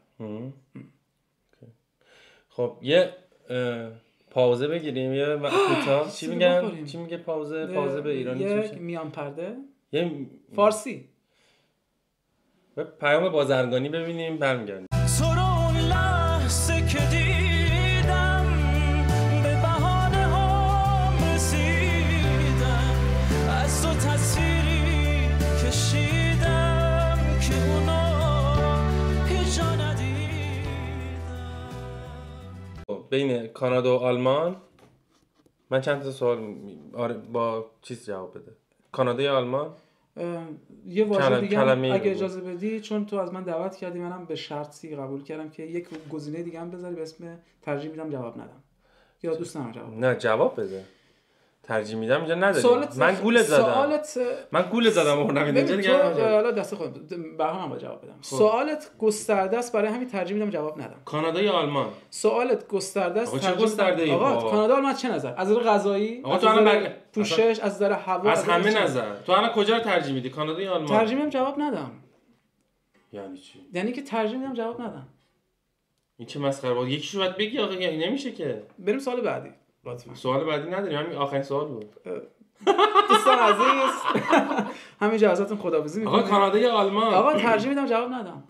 خب یه پاوزه بگیریم یه کوتاه. چی میگن؟ چی میگه پاوزه؟ پاوزه به ایرانی چی میشه؟ یه میان پرده؟ یه فارسی. به پیام بازرگانی ببینیم برمیگردیم. بین کانادا و آلمان من چند تا سوال آره با چیز جواب بده. کانادا یا آلمان؟ یه واژه دیگه اگه اجازه بدی، چون تو از من دعوت کردی منم به شرطی قبول کردم که یک گزینه دیگه هم بذاری به اسم ترجیح میدم جواب ندم. یا دوست ندارم جواب. نه جواب بده. ترجیح میدم اینجا نداری. من گول زدم. سوالت من گول زدم اون نمیدونم اینجا دیگه. حالا دست خودم برام من با جواب بدم. سوالت گسترده است، برای همین ترجیح میدم جواب ندم. کانادا یا آلمان؟ سوالت گسترده است. چه گسترده ای؟ آقا کانادا آلمان چه نظر؟ از نظر غذایی، از نظر پوشش، از نظر هوا، از همه نظر. تو الان کجا رو ترجیح میدی؟ کانادا یا آلمان؟ ترجیح میدم جواب ندم. یعنی چی؟ یعنی که ترجیح میدم جواب ندم. این چه مسخره بود؟ یکیشو باید بگی آقا، یعنی نمیشه که. بریم سوال بعدی. لطفا. سوال بعدی نداریم، همین آخرین سوال بود. دوستان عزیز همین اجازهتون خداحافظی میکنم. آقا کانادا یا آلمان؟ آقا ترجیح میدم جواب ندم.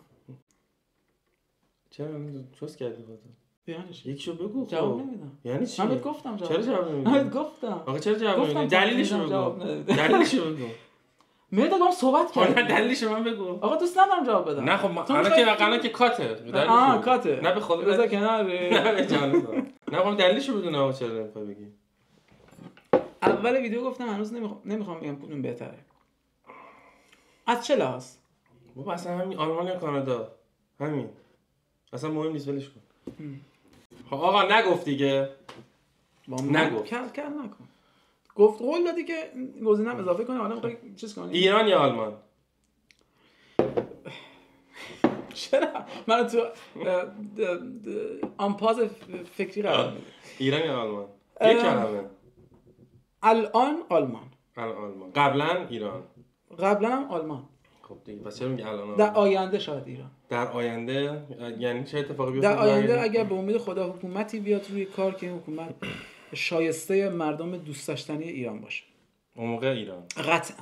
چرا چوس کردی خودت؟ یعنی چی؟ یکیشو بگو. جواب نمیدم. یعنی چی؟ من بهت گفتم جواب. چرا جواب نمیدی؟ من بهت گفتم. آقا چرا جواب نمیدی؟ دلیلش رو بگو. دلیلش رو بگو. میاد با صحبت کرد. آقا دلیلش رو من بگو. آقا دوست ندارم جواب بدم. نه خب الان که الان که کاته. آه کاته. نه به خدا بذار کنار. نه به جان. نه خب دلیلش رو بدون آقا چرا نمیخوای بگی؟ اول ویدیو گفتم هنوز نمیخوام نمیخوام بگم کدوم بهتره. از چه لحاظ؟ بابا اصلا همین آلمان یا کانادا همین اصلا مهم نیست، ولش کن. خب آقا نگفت دیگه. نگفت. کل کل نکن. گفت قول دادی که گزینه‌ام اضافه کنه، حالا میخوای چیز کنی؟ ایران یا آلمان؟ چرا؟ من تو آنپاز فکری قرار میدی. ایران یا آلمان؟ یک کلمه. الان آلمان. الان آلمان. قبلا ایران. قبلا هم آلمان. خب دیگه پس چرا میگی الان؟ در آینده شاید ایران. در آینده یعنی چه اتفاقی بیفته؟ در آینده اگر به امید خدا حکومتی بیاد روی کار که حکومت شایسته مردم دوست داشتنی ایران باشه. اون موقع ایران. قطعاً.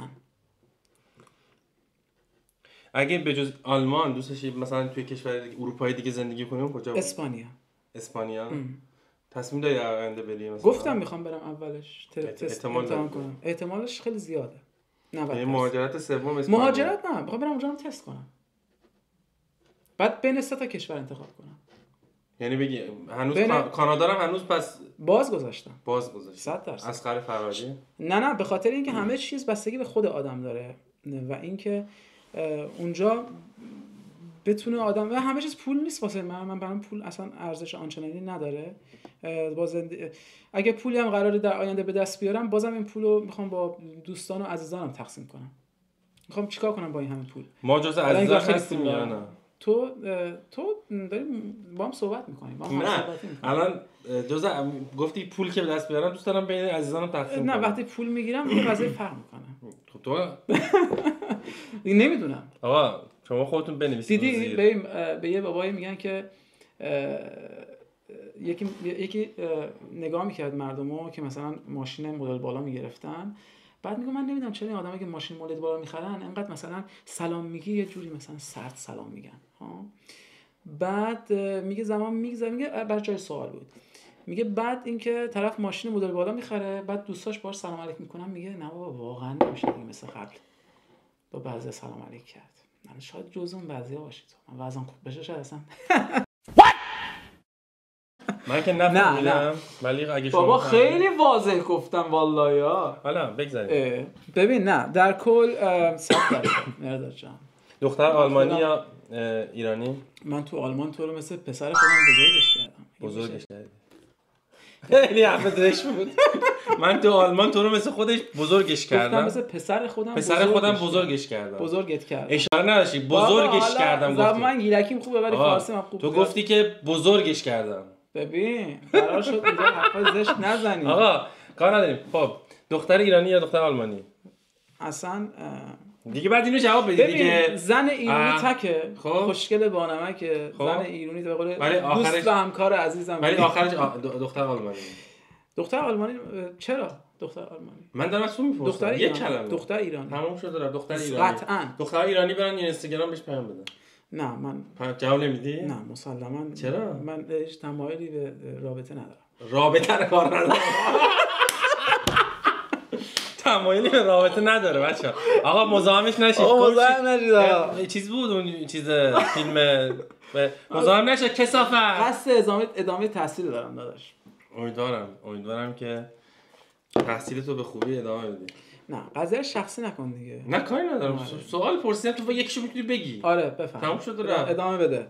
اگه به جز آلمان دوست داشتی مثلا توی کشور دیگه اروپایی دیگه زندگی کنیم کجا بود؟ اسپانیا. اسپانیا؟ تصمیم داری در آینده بری مثلا؟ گفتم میخوام برم اولش تست امتحان کنم. احتمالش خیلی زیاده. نود یعنی مهاجرت سوم اسپانیا. مهاجرت نه، میخوام برم اونجا رو تست کنم. بعد بین سه تا کشور انتخاب کنم. یعنی بگی هنوز بین... کانادا رو هنوز پس باز گذاشتم. باز گذاشتم. صد درصد. اسقر فرهادی؟ نه نه، به خاطر اینکه همه چیز بستگی به خود آدم داره و اینکه اونجا بتونه آدم و همه چیز پول نیست واسه من. من برام پول اصلا ارزش آنچنانی نداره. باز اگه پولی هم قراره در آینده به دست بیارم، بازم این پولو میخوام با دوستان و عزیزانم تقسیم کنم. میخوام چیکار کنم با این همه پول؟ ما جز عزیزان هستیم یا نه؟ تو تو داری با هم صحبت می‌کنی. با هم نه الان جز گفتی پول که به دست بیارم دوست دارم بین عزیزانم تقسیم کنم. نه وقتی پول میگیرم یه قضیه فرق می‌کنه. خب تو نمیدونم. آقا شما خودتون بنویسید. دیدی به به یه بابایی میگن که یکی یکی نگاه میکرد مردمو که مثلا ماشین مدل بالا میگرفتن، بعد میگم من نمیدونم چرا این آدمایی که ماشین مدل بالا میخرن انقدر مثلا سلام میگی یه جوری مثلا سرد سلام میگن ها. بعد میگه زمان میگذره، میگه بر جای سوال بود، میگه بعد اینکه طرف ماشین مدل بالا میخره بعد دوستاش باهاش سلام علیک میکنن، میگه نه بابا واقعا نمیشه دیگه مثل قبل با بعضی سلام علیک کرد. من شاید جزء اون بعضیا باشی تو. من وضعم خوب بشه شاید اصلا من که نفهمیدم ولی اگه شما بابا خیلی واضح گفتم والله یا حالا بگذاریم. ببین نه در کل صد درصد مرداد جان دختر آلمانی یا ایرانی؟ من تو آلمان تو رو مثل پسر خودم بزرگش کردم. بزرگش کردی؟ خیلی حرف درش بود. من تو آلمان تو رو مثل خودش بزرگش کردم. گفتم مثل پسر خودم پسر خودم بزرگش کردم. بزرگت کردم. اشاره نداشتی بزرگش کردم گفتی. من گیلکیم خوبه ولی فارسی من خوب. تو گفتی که بزرگش کردم. ببین قرار شد اینجا حرفای زشت نزنی. آقا کار نداریم. خب دختر ایرانی یا دختر آلمانی؟ اصلا دیگه بعد اینو جواب بدید دیگه. زن ایرانی تکه خوشگل بانمکه. زن ایرانی به قول دوست و همکار عزیزم. ولی آخرش دختر آلمانی. دختر آلمانی چرا؟ دختر آلمانی. من دارم از تو میپرسم. دختر یک کلمه. دختر ایرانی. تموم شد دارم دختر ایرانی. قطعاً. دختر ایرانی برن اینستاگرام بهش پیام بدن. نه من جواب نمیدی؟ نه مسلما. چرا؟ من هیچ تمایلی به رابطه ندارم. رابطه رو کار ندارم. تمایلی به رابطه نداره بچه‌ها. آقا مزاحمش نشید. آقا مزاحم نشید. چیز بود اون چیز فیلم مزاحم نشه کثافت. قصد ادامه ادامه تحصیل دارم داداش. امیدوارم امیدوارم که تحصیل تو به خوبی ادامه بدی. نه قضیه شخصی نکن دیگه. نه کاری ندارم. سوال پرسیدم تو یکیشو میتونی بگی. آره بفهم. تموم شد رفت. ادامه بده.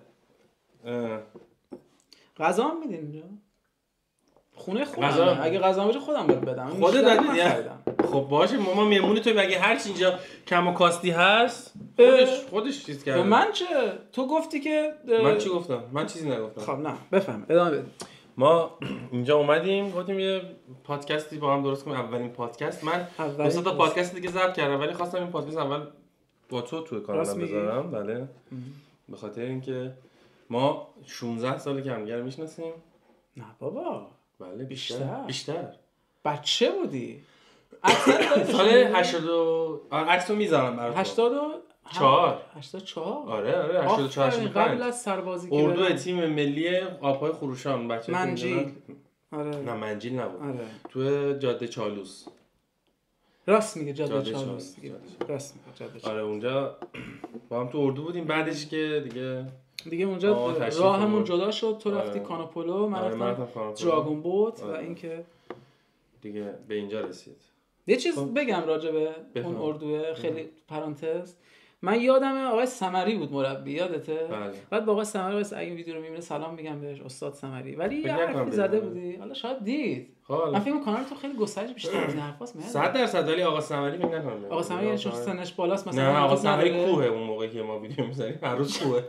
غذا هم میدین اینجا؟ خونه خودم. اگه غذا باشه خودم بهت بدم. خودت دادی؟ خب باشه ما مهمون تو مگه هر چی اینجا کم و کاستی هست خودش خودش چیز کرده. من چه؟ تو گفتی که من چی گفتم؟ من چیزی نگفتم. خب نه بفهم ادامه بده. ما اینجا اومدیم گفتیم یه پادکستی با هم درست کنیم. اولین پادکست. من دو تا پادکست دیگه ضبط کردم ولی خواستم این پادکست اول با تو توی کانالم بذارم. بله. به خاطر اینکه ما شانزده ساله که همدیگه رو میشناسیم. نه بابا. بله بیشتر. بیشتر. بچه بودی؟ سال هشتاد و عکسو میذارم براتون. هشتاد و چهار. هشتاد و چهار. آره آره هشتاد و چهار هشتاد و پنج. قبل از سربازی که اردو تیم ملی آبهای خروشان بچه منجیل. آره. نه منجیل نبود. آره. تو جاده چالوس. راست میگه جاده چالوس دیگه. راست میگه جاده چالوس. آره اونجا با هم تو اردو بودیم. بعدش که دیگه دیگه اونجا راهمون جدا شد. تو رفتی کاناپولو من رفتم دراگون بوت و اینکه دیگه به اینجا رسید. یه چیز بگم راجع به اون اردوه خیلی پرانتز. من یادمه آقای سمری بود مربی یادته؟ بله. بعد با آقای سمری واسه اگه ویدیو رو میبینه سلام میگم بهش استاد سمری ولی یه حرفی زده بودی حالا شاید دید. من فکر می‌کنم کانال تو خیلی گسترش بیشتر از این حرفاست میاد. صد درصد ولی آقا سمری فکر نکنم. آقا سمری یعنی چون سنش بالاست مثلا. نه آقا سمری کوه اون موقعی که ما ویدیو می‌ذاریم هر روز کوه.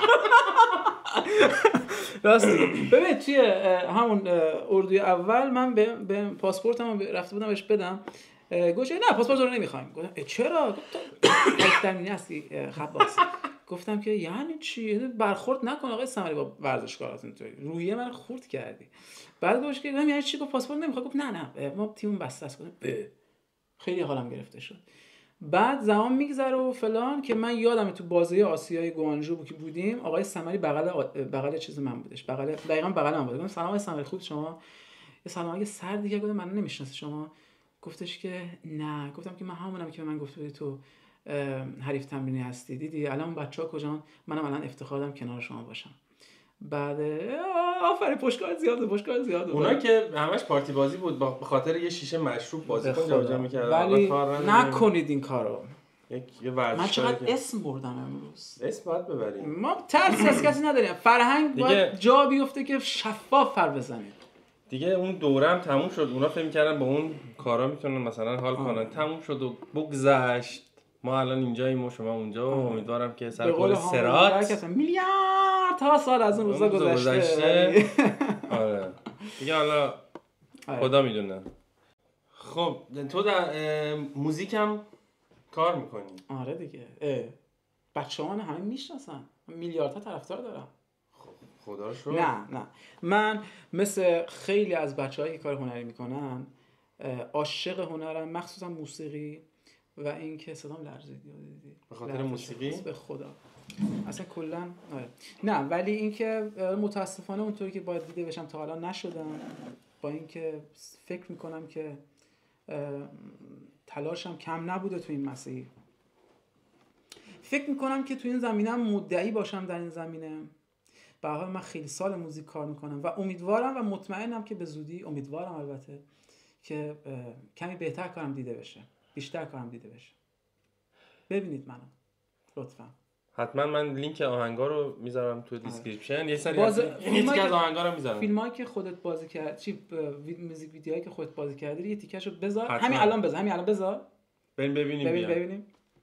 راستی ببین توی همون اردوی اول من به, به پاسپورتم رفته بودم بهش بدم گوشه نه پاسپورت رو نمیخوایم. گفتم چرا؟ گفتم هستی خباس. گفتم که یعنی چی؟ برخورد نکن آقای سمری با ورزشکاراتون توی روحیه من خورد کردی. بعد گوش که گفتم یعنی چی؟ گفت پاسپورت نمیخواد. گفت نه نه ما تیمون بسته است. گفتم خیلی حالم گرفته شد. بعد زمان میگذره و فلان که من یادم تو بازی آسیای گوانجو بود که بودیم آقای سمری بغل بغل چیز من بودش بغل دقیقاً بغل من بود. گفتم سلام آقای سمری خوب شما؟ یه سلام اگه سر دیگه گفتم من نمیشناسه شما. گفتش که نه. گفتم که من همونم که به من گفت بودی تو حریف تمرینی هستی دیدی الان بچه‌ها کجان منم الان افتخار دارم کنار شما باشم. بعد آفرین پشتکار زیاده پشتکار زیاده. اونا که همش پارتی بازی بود به خاطر یه شیشه مشروب بازی کن جابجا می‌کردن. ولی نکنید این کارو. یک یه ورزش من چقدر اسم بردم امروز. اسم باید ببریم. ما ترس از کسی نداریم. فرهنگ باید جا بیفته که شفاف فر بزنید. دیگه اون دورم تموم شد. اونا فکر می‌کردن با اون کارا میتونن مثلا حال کنن. تموم شد و بگذشت. ما الان اینجاییم و شما اونجا و امیدوارم که سر کل سرات میلیارد تا سال از اون روزا گذشته. آره دیگه حالا خدا میدونه. خب تو در موزیک هم کار میکنی؟ آره دیگه. بچه‌ها من همه میشناسن. میلیاردها طرفدار دارم. خدا رو شکر. نه نه من مثل خیلی از بچه‌هایی که کار هنری میکنن عاشق هنرم مخصوصا موسیقی و اینکه صدام لرزید دیدی به خاطر موسیقی به خدا اصلا کلا آره نه ولی اینکه متاسفانه اونطوری که باید دیده بشم تا الان نشدم با اینکه فکر میکنم که تلاشم کم نبوده تو این مسیر. فکر میکنم که تو این زمینم مدعی باشم در این زمینه. به هر حال من خیلی سال موزیک کار میکنم و امیدوارم و مطمئنم که به زودی امیدوارم البته که کمی بهتر کارم دیده بشه بیشتر کارم دیده بشه. ببینید منو لطفا. حتما من لینک آهنگا رو میذارم تو دیسکریپشن. یه سری باز... از یه تیکه از آهنگا رو میذارم. فیلمایی که خودت بازی کرد چی موزیک ویدیوهایی که خودت بازی کردی یه تیکهشو بذار. حتما. همین الان بذار همین الان بذار بریم ببینیم. ببین ببینیم.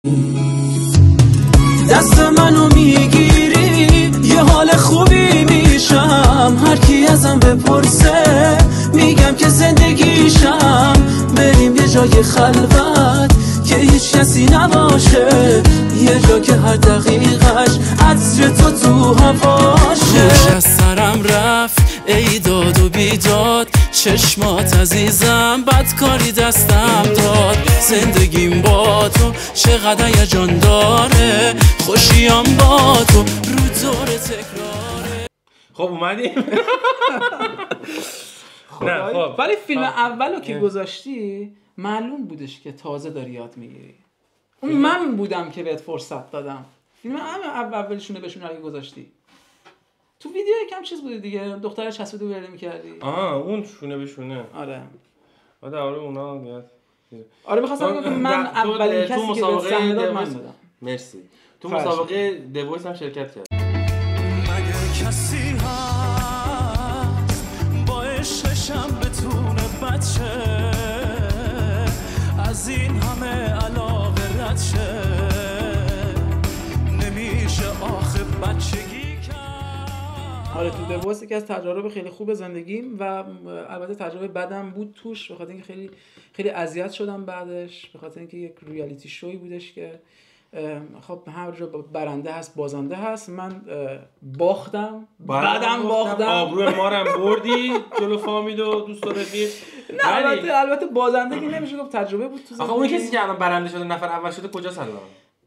دست منو میگیری یه حال خوبی میشم، هر کی ازم بپرسه میگم که زندگیشم. بریم یه جای خلوت که هیچ کسی نباشه، یه جا که هر دقیقش عطر تو تو هواشه. روش از سرم رفت ای داد و بیداد، چشمات عزیزم بدکاری دستم داد. زندگیم با تو چقدر یه جان داره، خوشیام با تو رو دور تکراره. خب اومدی؟ نه خب ولی فیلم اولو که گذاشتی معلوم بودش که تازه داری یاد میگیری. اون من بودم که بهت فرصت دادم. فیلم همه اول اولشونه بهشون رو گذاشتی. تو ویدیو یکم چیز بودی دیگه، دختر چسبیده ورده می‌کردی. آه اون شونه به شونه. آره. آره آره اونا میاد. آره می‌خواستم بگم که من اولین کسی که به صحنه داد من بودم. مرسی. تو مسابقه دوایس هم شرکت کرد. مگه کسی هست با عشقشم بتونه بچه از این همه علاقه رد شه؟ نمیشه آخه بچگی. آره تو دوایس یکی از تجارب خیلی خوب زندگیم و البته تجربه بدم بود توش، به خاطر اینکه خیلی خیلی اذیت شدم بعدش، به خاطر اینکه یک ریالیتی شوی بودش که خب هر جا برنده هست بازنده هست. من باختم بعدم باختم، آبروی مارم بردی جلو فامیل و دوست و رفیق. نه البته البته بازنده که نمیشه گفت تجربه بود تو زندگی. آخه اون کسی که الان برنده شده نفر اول شده کجاست الان؟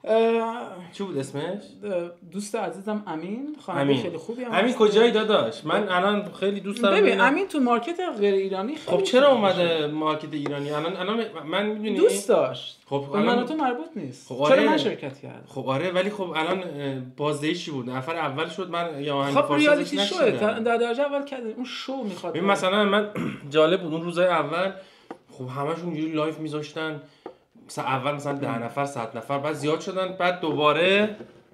چی بود اسمش؟ دوست عزیزم امین، خواننده خیلی خوبی هم. امین کجایی داداش؟ من الان خیلی دوست دارم. ببین امین تو مارکت غیر ایرانی خیلی خب چرا اومده مارکت ایرانی؟ الان الان من میدونی دوست داشت. خب من تو مربوط نیست. خب آره. چرا من شرکت کردم؟ خب آره ولی خب الان بازدهی چی بود؟ نفر اول شد من یا آهنگ خب ریالیتی شو در درجه اول کرد اون شو میخواد. ببین مثلا من جالب بود اون روزای اول خب همشون یه لایو میذاشتن، مثلا اول مثلا ده نفر صد نفر بعد زیاد شدن، بعد دوباره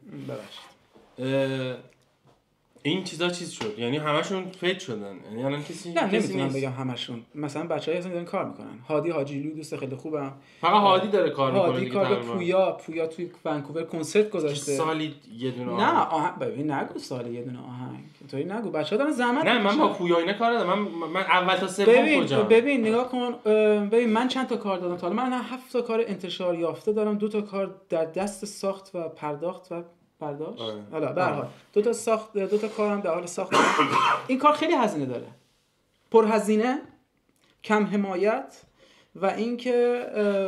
ببخشید این چیزا چیز شد، یعنی همشون فیت شدن. یعنی الان کسی نه نمیتونم بگم همشون، مثلا بچه‌ها اصلا دارن کار میکنن. هادی حاجیلو دوست خیلی خوبم، فقط هادی داره کار میکنه. هادی کار به پویا پویا توی ونکوور کنسرت گذاشته. سالی یه دونه آهنگ. نه آهنگ ببین نگو سالی یه دونه آهنگ اینطوری نگو، بچه‌ها دارن زحمت. نه من با پویا اینا کار دادم. من من اول تا سوم کجا. ببین نگاه کن، ببین من چند تا کار دادم تا حالا. من هفت تا کار انتشار یافته دارم، دو تا کار در دست ساخت و پرداخت و برداشت. حالا به هر حال دو تا ساخت دو تا کارم در حال ساخت. این کار خیلی هزینه داره، پر هزینه، کم حمایت و اینکه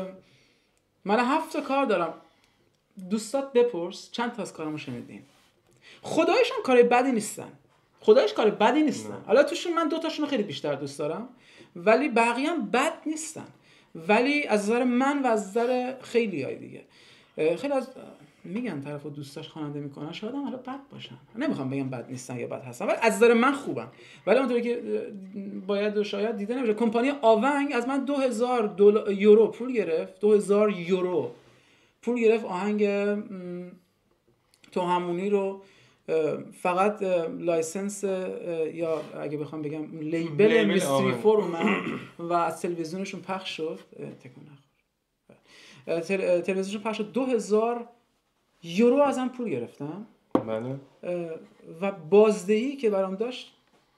من هفت تا کار دارم. دوستات بپرس چند تا از کارامو شنیدین. خداییش هم کار بدی نیستن، خداییش کار بدی نیستن. حالا توشون من دو تاشونو خیلی بیشتر دوست دارم ولی بقیه هم بد نیستن. ولی از نظر من و از نظر خیلیای دیگه خیلی از میگن طرفو دوستاش خواننده میکنن، شاید هم حالا بد باشن، نمیخوام بگم بد نیستن یا بد هستن، ولی از نظر من خوبن. ولی اونطوری که باید و شاید دیده نمیشه. کمپانی آونگ از من دو هزار یورو پول گرفت، دو هزار یورو پول گرفت آهنگ تو همونی رو، فقط لایسنس یا اگه بخوام بگم لیبل میستری فور اومد و از تلویزیونشون پخش شد. تکون نخور. تلویزیونشون پخش شد، دو هزار یورو ازم پول گرفتم. بله. و بازدهی که برام داشت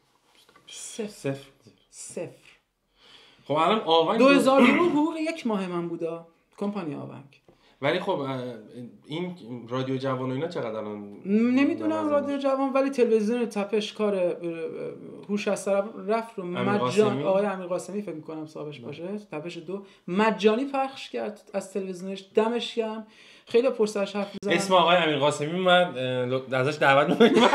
صفر صفر صفر. خب الان آونگ دو هزار یورو حقوق یک ماه من بودا کمپانی آونگ. ولی خب این رادیو جوان و اینا چقدر الان نمیدونم رادیو جوان، ولی تلویزیون تپش کار هوش از طرف رفت رو مجانی، آقای امیر قاسمی فکر می‌کنم صاحبش باشه، تپش دو مجانی پخش کرد از تلویزیونش. دمش گرم، خیلی پرسش حرف می‌زنن. اسم آقای امیر قاسمی من ازش دعوت می‌کنم.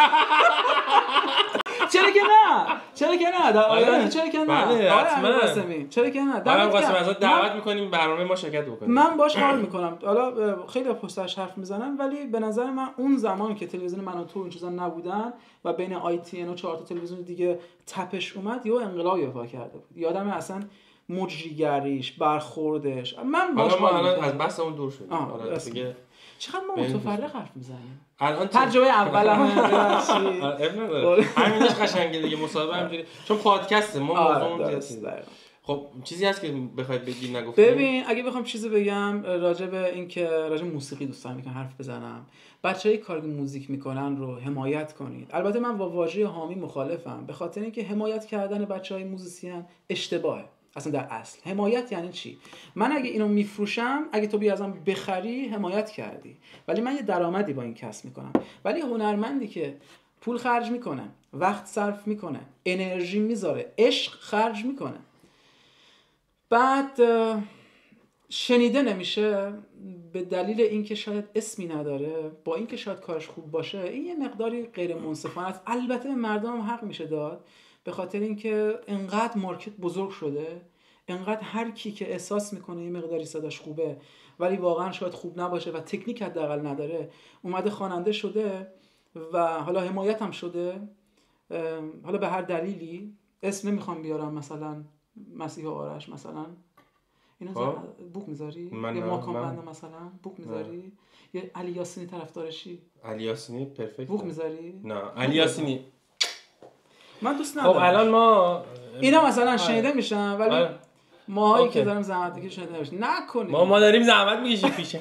چرا که نه؟ چرا که نه؟ آره چرا که نه؟ بله حتما. قاسمی چرا که نه؟ آقای قاسمی ازت دعوت می‌کنیم برنامه ما شرکت بکنیم. من باش حال می‌کنم. حالا خیلی پستش حرف میزنن ولی به نظر من اون زمان که تلویزیون من و تو این چیزا نبودن و بین آی تی ان و چهار تا تلویزیون دیگه تپش اومد، یهو انقلاب ایفا کرده بود. یادم اصلا مجریگریش، برخوردش. من حالا ما الان از بحث اون دور شدیم. حالا دیگه چقدر ما متفرق حرف میزنیم. الان تجربه اولمه ببخشید. اب نداره. همینش قشنگه دیگه، مصاحبه همینجوری چون پادکسته ما موضوع خب چیزی هست که بخوای بگی نگفتی؟ ببین اگه بخوام چیزی بگم راجع به این که راجع به موسیقی دوست دارم میکنم حرف بزنم، بچه‌ای کار موزیک میکنن رو حمایت کنید. البته من با واژه حامی مخالفم، به خاطر اینکه حمایت کردن بچهای موزیسین اشتباهه. اصلا در اصل حمایت یعنی چی؟ من اگه اینو میفروشم، اگه تو بیا ازم بخری حمایت کردی، ولی من یه درآمدی با این کسب میکنم. ولی هنرمندی که پول خرج میکنه، وقت صرف میکنه، انرژی میذاره، عشق خرج میکنه، بعد شنیده نمیشه به دلیل اینکه شاید اسمی نداره، با اینکه شاید کارش خوب باشه، این یه مقداری غیر منصفانه است. البته به مردم هم حق میشه داد، به خاطر اینکه انقدر مارکت بزرگ شده، انقدر هر کی که احساس میکنه یه مقداری صداش خوبه ولی واقعا شاید خوب نباشه و تکنیک حداقل نداره، اومده خواننده شده و حالا حمایت هم شده. حالا به هر دلیلی، اسم نمیخوام بیارم، مثلا مسیح آرش مثلا، اینا بوک میذاری؟ یا ماکان بنده مثلا بوک میذاری؟ یا علی یاسینی طرفدارشی؟ علی یاسینی پرفکت. بوک میذاری؟ نه علی یاسینی من دوست ندارم. خب الان ما اینا مثلا شنیده میشن ولی ماهایی که داریم زحمت میکشیم شنیده نمیشن. نکنید. ما ما داریم زحمت میکشیم پیش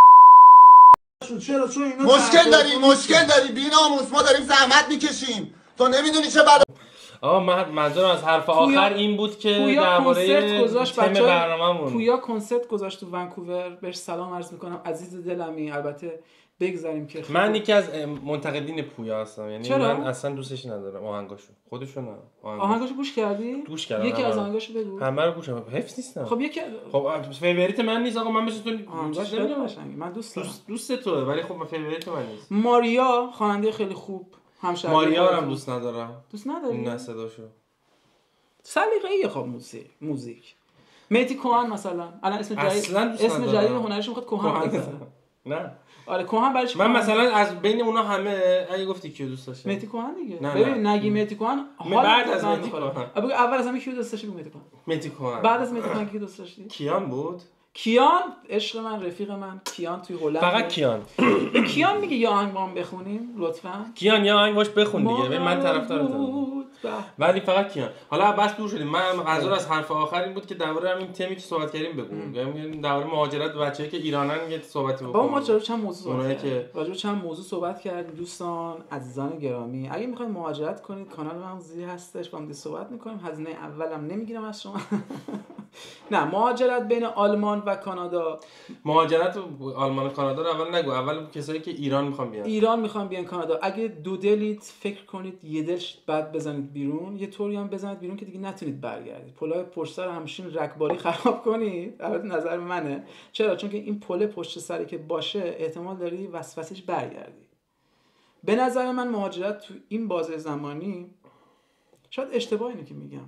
چرا چون اینا مشکل داری مشکل داری بی‌ناموس، ما داریم زحمت میکشیم تو نمیدونی چه بلا. آقا من منظورم از حرف آخر این بود که درباره تم برنامه‌مون پویا کنسرت گذاشت تو ونکوور، بهش سلام عرض میکنم عزیز دلمی. البته بگذاریم که من یکی از منتقدین پویا هستم، یعنی چرا؟ من اصلا دوستش ندارم آهنگاشو، خودشو نه آهنگاشو. آهنگاشو گوش کردی؟ گوش کردم. یکی از آهنگاشو بگو. همه رو گوش کردم. حفظ نیستم. خب یکی خب فیوریت من نیست آقا، من مثل تو آهنگاش خیلی قشنگه، من دوست دارم. دوست دوست توه ولی خب فیوریت من نیست. ماریا خواننده خیلی خوب، همشهری ماریا رو هم دوست ندارم. دوست نداری؟ نه صداشو سلیقه‌ای خب موزیک موزیک میتی کوهن مثلا الان اسم جدید اسم جدید هنرش میخواد کوهن بزنه. نه آره کوهن برای چی؟ من مثلا از بین اونا همه اگه گفتی کیو دوست داشتی؟ میتی کوهن دیگه. نه ببین نگی میتی کوهن بعد از میتی کوهن بگو اول از همه کیو دوست داشتی؟ میتی کوهن. میتی کوهن بعد از میتی کوهن کی دوست داشتی؟ کیان بود. کیان عشق من، رفیق من کیان توی هلند. فقط کیان. به کیان میگه یا آهنگ با هم بخونیم لطفا. کیان یا آهنگ باش بخون دیگه. ببین من طرفدارتم ولی فقط کیان. حالا بس دور شدیم. من منظور از حرف آخر این بود که درباره همین تمی که صحبت کردیم بگو. میگم درباره مهاجرت بچه‌ای که ایرانن یه صحبتی بکنیم. با ما چرا چند موضوع صحبت که راجع چند موضوع صحبت کردیم. دوستان عزیزان گرامی، اگه میخواید مهاجرت کنید کانال من زیر هستش، با هم صحبت می‌کنیم. هزینه اولم نمیگیرم از شما. نه مهاجرت بین آلمان و کانادا، مهاجرت آلمان و کانادا رو اول نگو، اول کسایی که ایران میخوان بیان ایران میخوان بیان کانادا، اگه دو دلید فکر کنید یه دلش بعد بزنید بیرون، یه طوری هم بزنید بیرون که دیگه نتونید برگردید. پلای پشت سر همشین رکباری خراب کنید. البته نظر منه. چرا؟ چون که این پل پشت سری که باشه احتمال داری وسوسش برگردی. به نظر من مهاجرت تو این بازه زمانی شاید اشتباه اینه که میگم،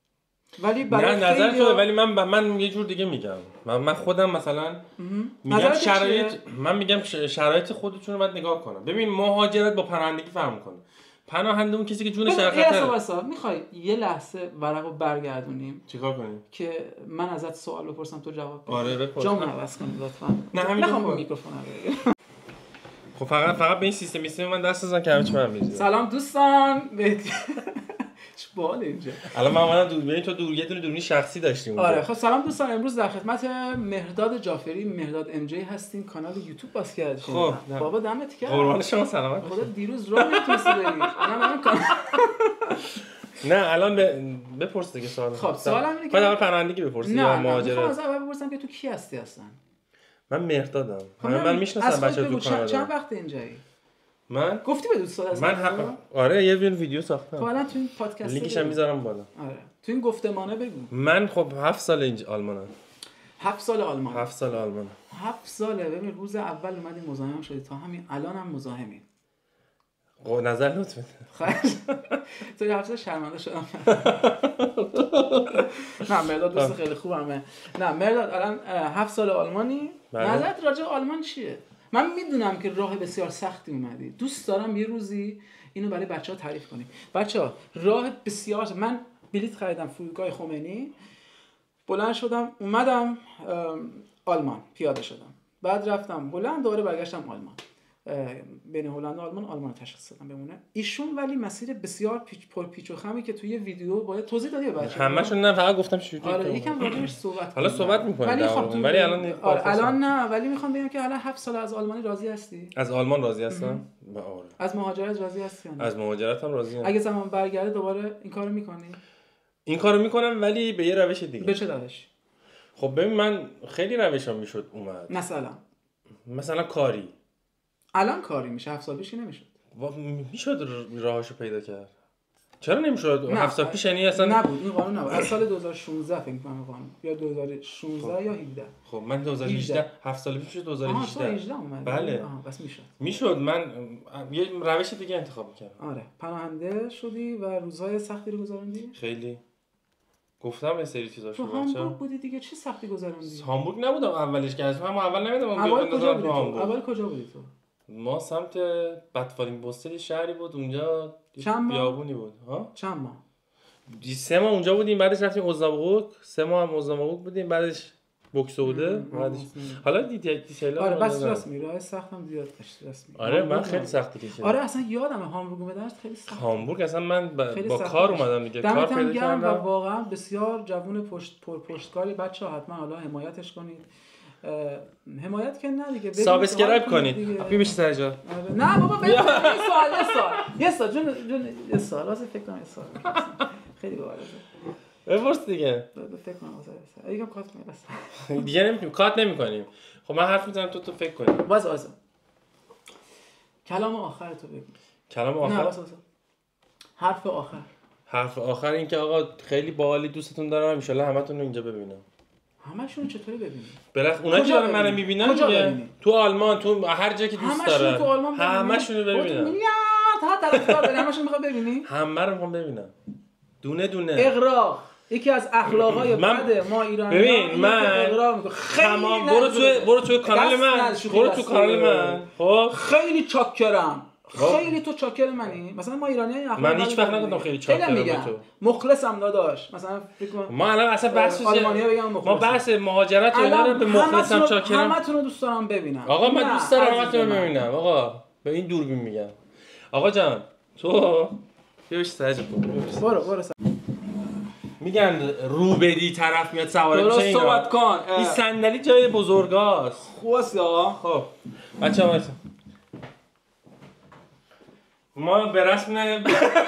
ولی برای نه نظر تو، ولی من من یه جور دیگه میگم. من, من خودم مثلا میگم شرایط، من میگم شرایط خودتون رو باید نگاه کنم. ببین مهاجرت با پناهندگی فرق میکنه. پناهنده اون کسی که جونش در خطره. میخوای یه لحظه ورقو برگردونیم چیکار کنیم؟ که من ازت سوال بپرسم تو جواب بدی. آره بپرس. جامو عوض کنید لطفا. نه همین میکروفون رو بگیر. خب فقط فقط به این سیستم سیستم من دست بزن که همه من میذارم. سلام دوستان. چه باحال اینجا. الان ما اومدم دور ببین تو دور یه دونه دوربین شخصی داشتیم اونجا. آره خب سلام دوستان، امروز در خدمت مهرداد جعفری، مهرداد ام جی هستیم. کانال یوتیوب باز کردیم. خب بابا دمت گرم. قربان شما سلامت. خدا دیروز راه نمیتونستی بری. الان من کانال نه الان بپرس دیگه سوال. خب سوالم اینه که بعد اول پناهندگی بپرسی یا مهاجرت؟ نه از اول بپرسم که تو کی هستی اصلا؟ من مهردادم. من من میشناسم بچه‌ها تو کانادا. چند وقت اینجایی؟ من گفتی به دوستان از من حق... آره یه ویدیو ساختم. خب الان تو این پادکست لینکش هم میذارم بالا. آره تو این گفتمانه بگو. من خب هفت سال اینجا آلمانم. هفت سال آلمان. هفت سال آلمان. هفت ساله. ببین روز اول اومدی مزاحم شدی، تا همین الان هم مزاحمی. خب نظر لطف بده. خیلی تو یه هفته شرمنده شدم. نه مرداد دوست خیلی خوبمه. نه مرداد الان هفت سال آلمانی. نظرت راجع به آلمان چیه؟ من میدونم که راه بسیار سختی اومدی. دوست دارم یه روزی اینو برای بچه‌ها تعریف کنیم. بچه‌ها راه بسیار، من بلیط خریدم فرودگاه خمینی، بلند شدم اومدم آلمان پیاده شدم، بعد رفتم هلند، دوباره برگشتم آلمان. بین هلند و آلمان آلمان تشخیص دادم بمونه. ایشون ولی مسیر بسیار پیچ پر پیچ و خمی که توی ویدیو باید توضیح دادی بچه‌ها. همه‌شون نه، فقط گفتم چجوری. آره یکم راجعش صحبت حالا صحبت می‌کنیم ولی خب ولی الان آره الان نه، ولی میخوام بگم که الان هفت سال از آلمانی راضی هستی؟ از آلمان راضی هستم؟ آره. از مهاجرت راضی هستی؟ از مهاجرت هم راضی ام. اگه زمان برگرده دوباره این کارو می‌کنی؟ این کارو می‌کنم ولی به یه روش دیگه. به چه روش؟ خب ببین من خیلی روشام میشد اومد. مثلا مثلا کاری. الان کاری میشه، هفت سال پیش نمیشد. میشد راهاشو پیدا کرد. چرا نمیشد؟ هفت سال پیش یعنی اصلا نبود، این قانون نبود. از سال دو هزار و شانزده فکر کنم قانون، یا دو هزار و شانزده یا هفده. خب من دو هزار و هجده هفت سال پیش دو هزار و هجده. آها هجده اومد. بله. آها پس میشد. میشد من یه روش دیگه انتخاب میکردم. آره، پناهنده شدی و روزهای سختی رو گذروندی؟ خیلی. گفتم یه سری چیزاشو تو هامبورگ بودی دیگه، چه سختی گذروندی؟ هامبورگ نبودم اولش که از هم اول نمیدم. اول کجا بودی تو؟ اول کجا بودی تو؟ ما سمت بدفالین بوستل شهری بود اونجا، بیابونی بود. ها چند ماه؟ سه ماه اونجا بودیم، بعدش رفتیم اوزنابروک، سه ماه هم اوزنابروک بودیم، بعدش بوکسوده، بعدش حالا دیدی دیتیل. آره بس راست میگی، راه سختم زیاد داشت راست میگی. آره من خیلی سختی کشیدم. آره اصلا یادمه هامبورگ اومدنش خیلی سخت. هامبورگ اصلا من با, با کار اومدم دیگه، کار پیدا کردم و واقعا بسیار جوون پشت پر پشتکاری. بچه‌ها حتما حالا حمایتش کنید. حمایت که نه دیگه، سابسکرایب کنید. بی بشه سر جا. نه بابا ببین یه سوال یه سوال یه سوال جون جون یه سوال واسه فکر کنم یه سوال خیلی باحاله. بپرس دیگه. فکر کنم واسه یکم کات کنیم بس. دیگه نمیتونیم کات نمی‌کنیم. خب من حرف میزنم تو تو فکر کنی. باز باز. کلام آخر تو بگو. کلام آخر؟ نه باز باز. حرف آخر. حرف آخر این که آقا خیلی باحالی، دوستتون دارم، ان شاءالله همتون رو اینجا ببینم. همشون چطوری ببینی؟ بلخ اونا که دارن منو میبینن دیگه، تو آلمان، تو هر جایی که دوست دارن، همشون تو آلمان همشون رو ببینن. میاد تا طرفدار داری، همشون میخواد ببینی؟ همه رو میخوام ببینم دونه دونه. اغراق یکی از اخلاقای بد ما ایرانی‌ها. ببین من تمام برو تو برو تو کانال من، برو تو کانال من. خب خیلی چاکرم، خیلی تو چاکر منی. مثلا ما ایرانی‌ها این اخلاق من هیچ وقت نگفتم خیلی چاکرم به تو. مخلصم داداش. مثلا فکر کن ما الان اصلا بحث آلمانی‌ها بگم مخلص، ما بحث مهاجرت و اینا رو به مخلصم چاکرم. همتون رو دوست دارم ببینم. آقا من دوست دارم همتون رو ببینم. آقا به این دوربین میگم. آقا جان تو بیاش سرج برو برو میگن رو بدی طرف میاد سوار میشه. اینا صحبت کن. این صندلی جای بزرگاست. خواستی آقا. خب بچه‌ها وایسا، ما به رسم نه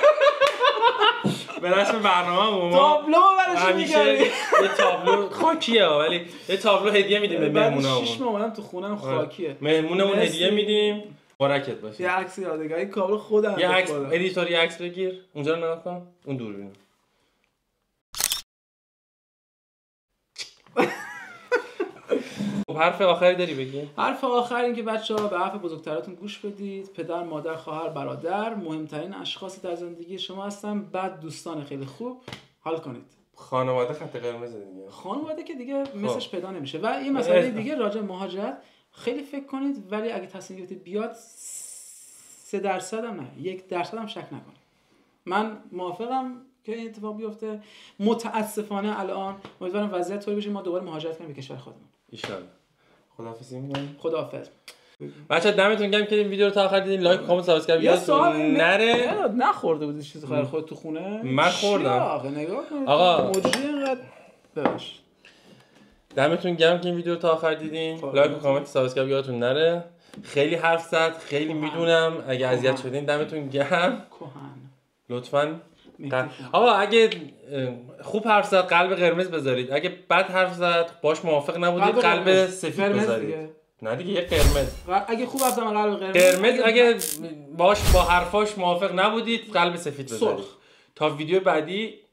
به رسم برنامه‌مون تابلو برش می‌گیری. یه تابلو خاکیه ولی یه تابلو هدیه میدیم به مهمونامون. شش ماه اومدم تو خونم خاکیه. مهمونمون هدیه میدیم. بارکت باشه. یه عکس یادگاری کابل خودم. یه عکس ادیتور، یه عکس بگیر اونجا رو نگاه کن، اون دوربینو. خب حرف آخری داری بگی؟ حرف آخر این که بچه‌ها به حرف بزرگتراتون گوش بدید. پدر، مادر، خواهر، برادر مهمترین اشخاص در زندگی شما هستن. بعد دوستان خیلی خوب حال کنید. خانواده خط قرمز دیگه. خانواده که دیگه مثلش پیدا نمیشه. و یه مسئله دیگه راجع مهاجرت خیلی فکر کنید، ولی اگه تصمیم گرفتید بیاد سه درصد هم نه، یک درصد هم شک نکنید. من موافقم که این اتفاق بیفته. متاسفانه الان امیدوارم وضعیت طوری بشه ما دوباره مهاجرت کنیم به کشور خودمون. ان شاء الله. خداحافظی می‌کنم. خداحافظ. بچه‌ها دمتون گرم که این ویدیو رو تا آخر دیدین. لایک، کامنت، سابسکرایب یادتون نره. نخورده بودی چیز خیر خودت تو خونه؟ من خوردم. آقا نگاه کن. آقا موجی اینقدر ببخش. دمتون گرم که این ویدیو رو تا آخر دیدین. لایک و کامنت، سابسکرایب یادتون نره. خیلی حرف زد، خیلی میدونم اگه اذیت شدین دمتون گرم. کهن. لطفاً آقا اگه خوب حرف زد قلب قرمز بذارید، اگه بد حرف زد باش موافق نبودید قلب, قلب سفید بذارید. نه دیگه یه قرمز. اگه خوب حرف زد قلب قرمز. قرمز اگه باش با حرفاش موافق نبودید قلب سفید بذارید. تا ویدیو بعدی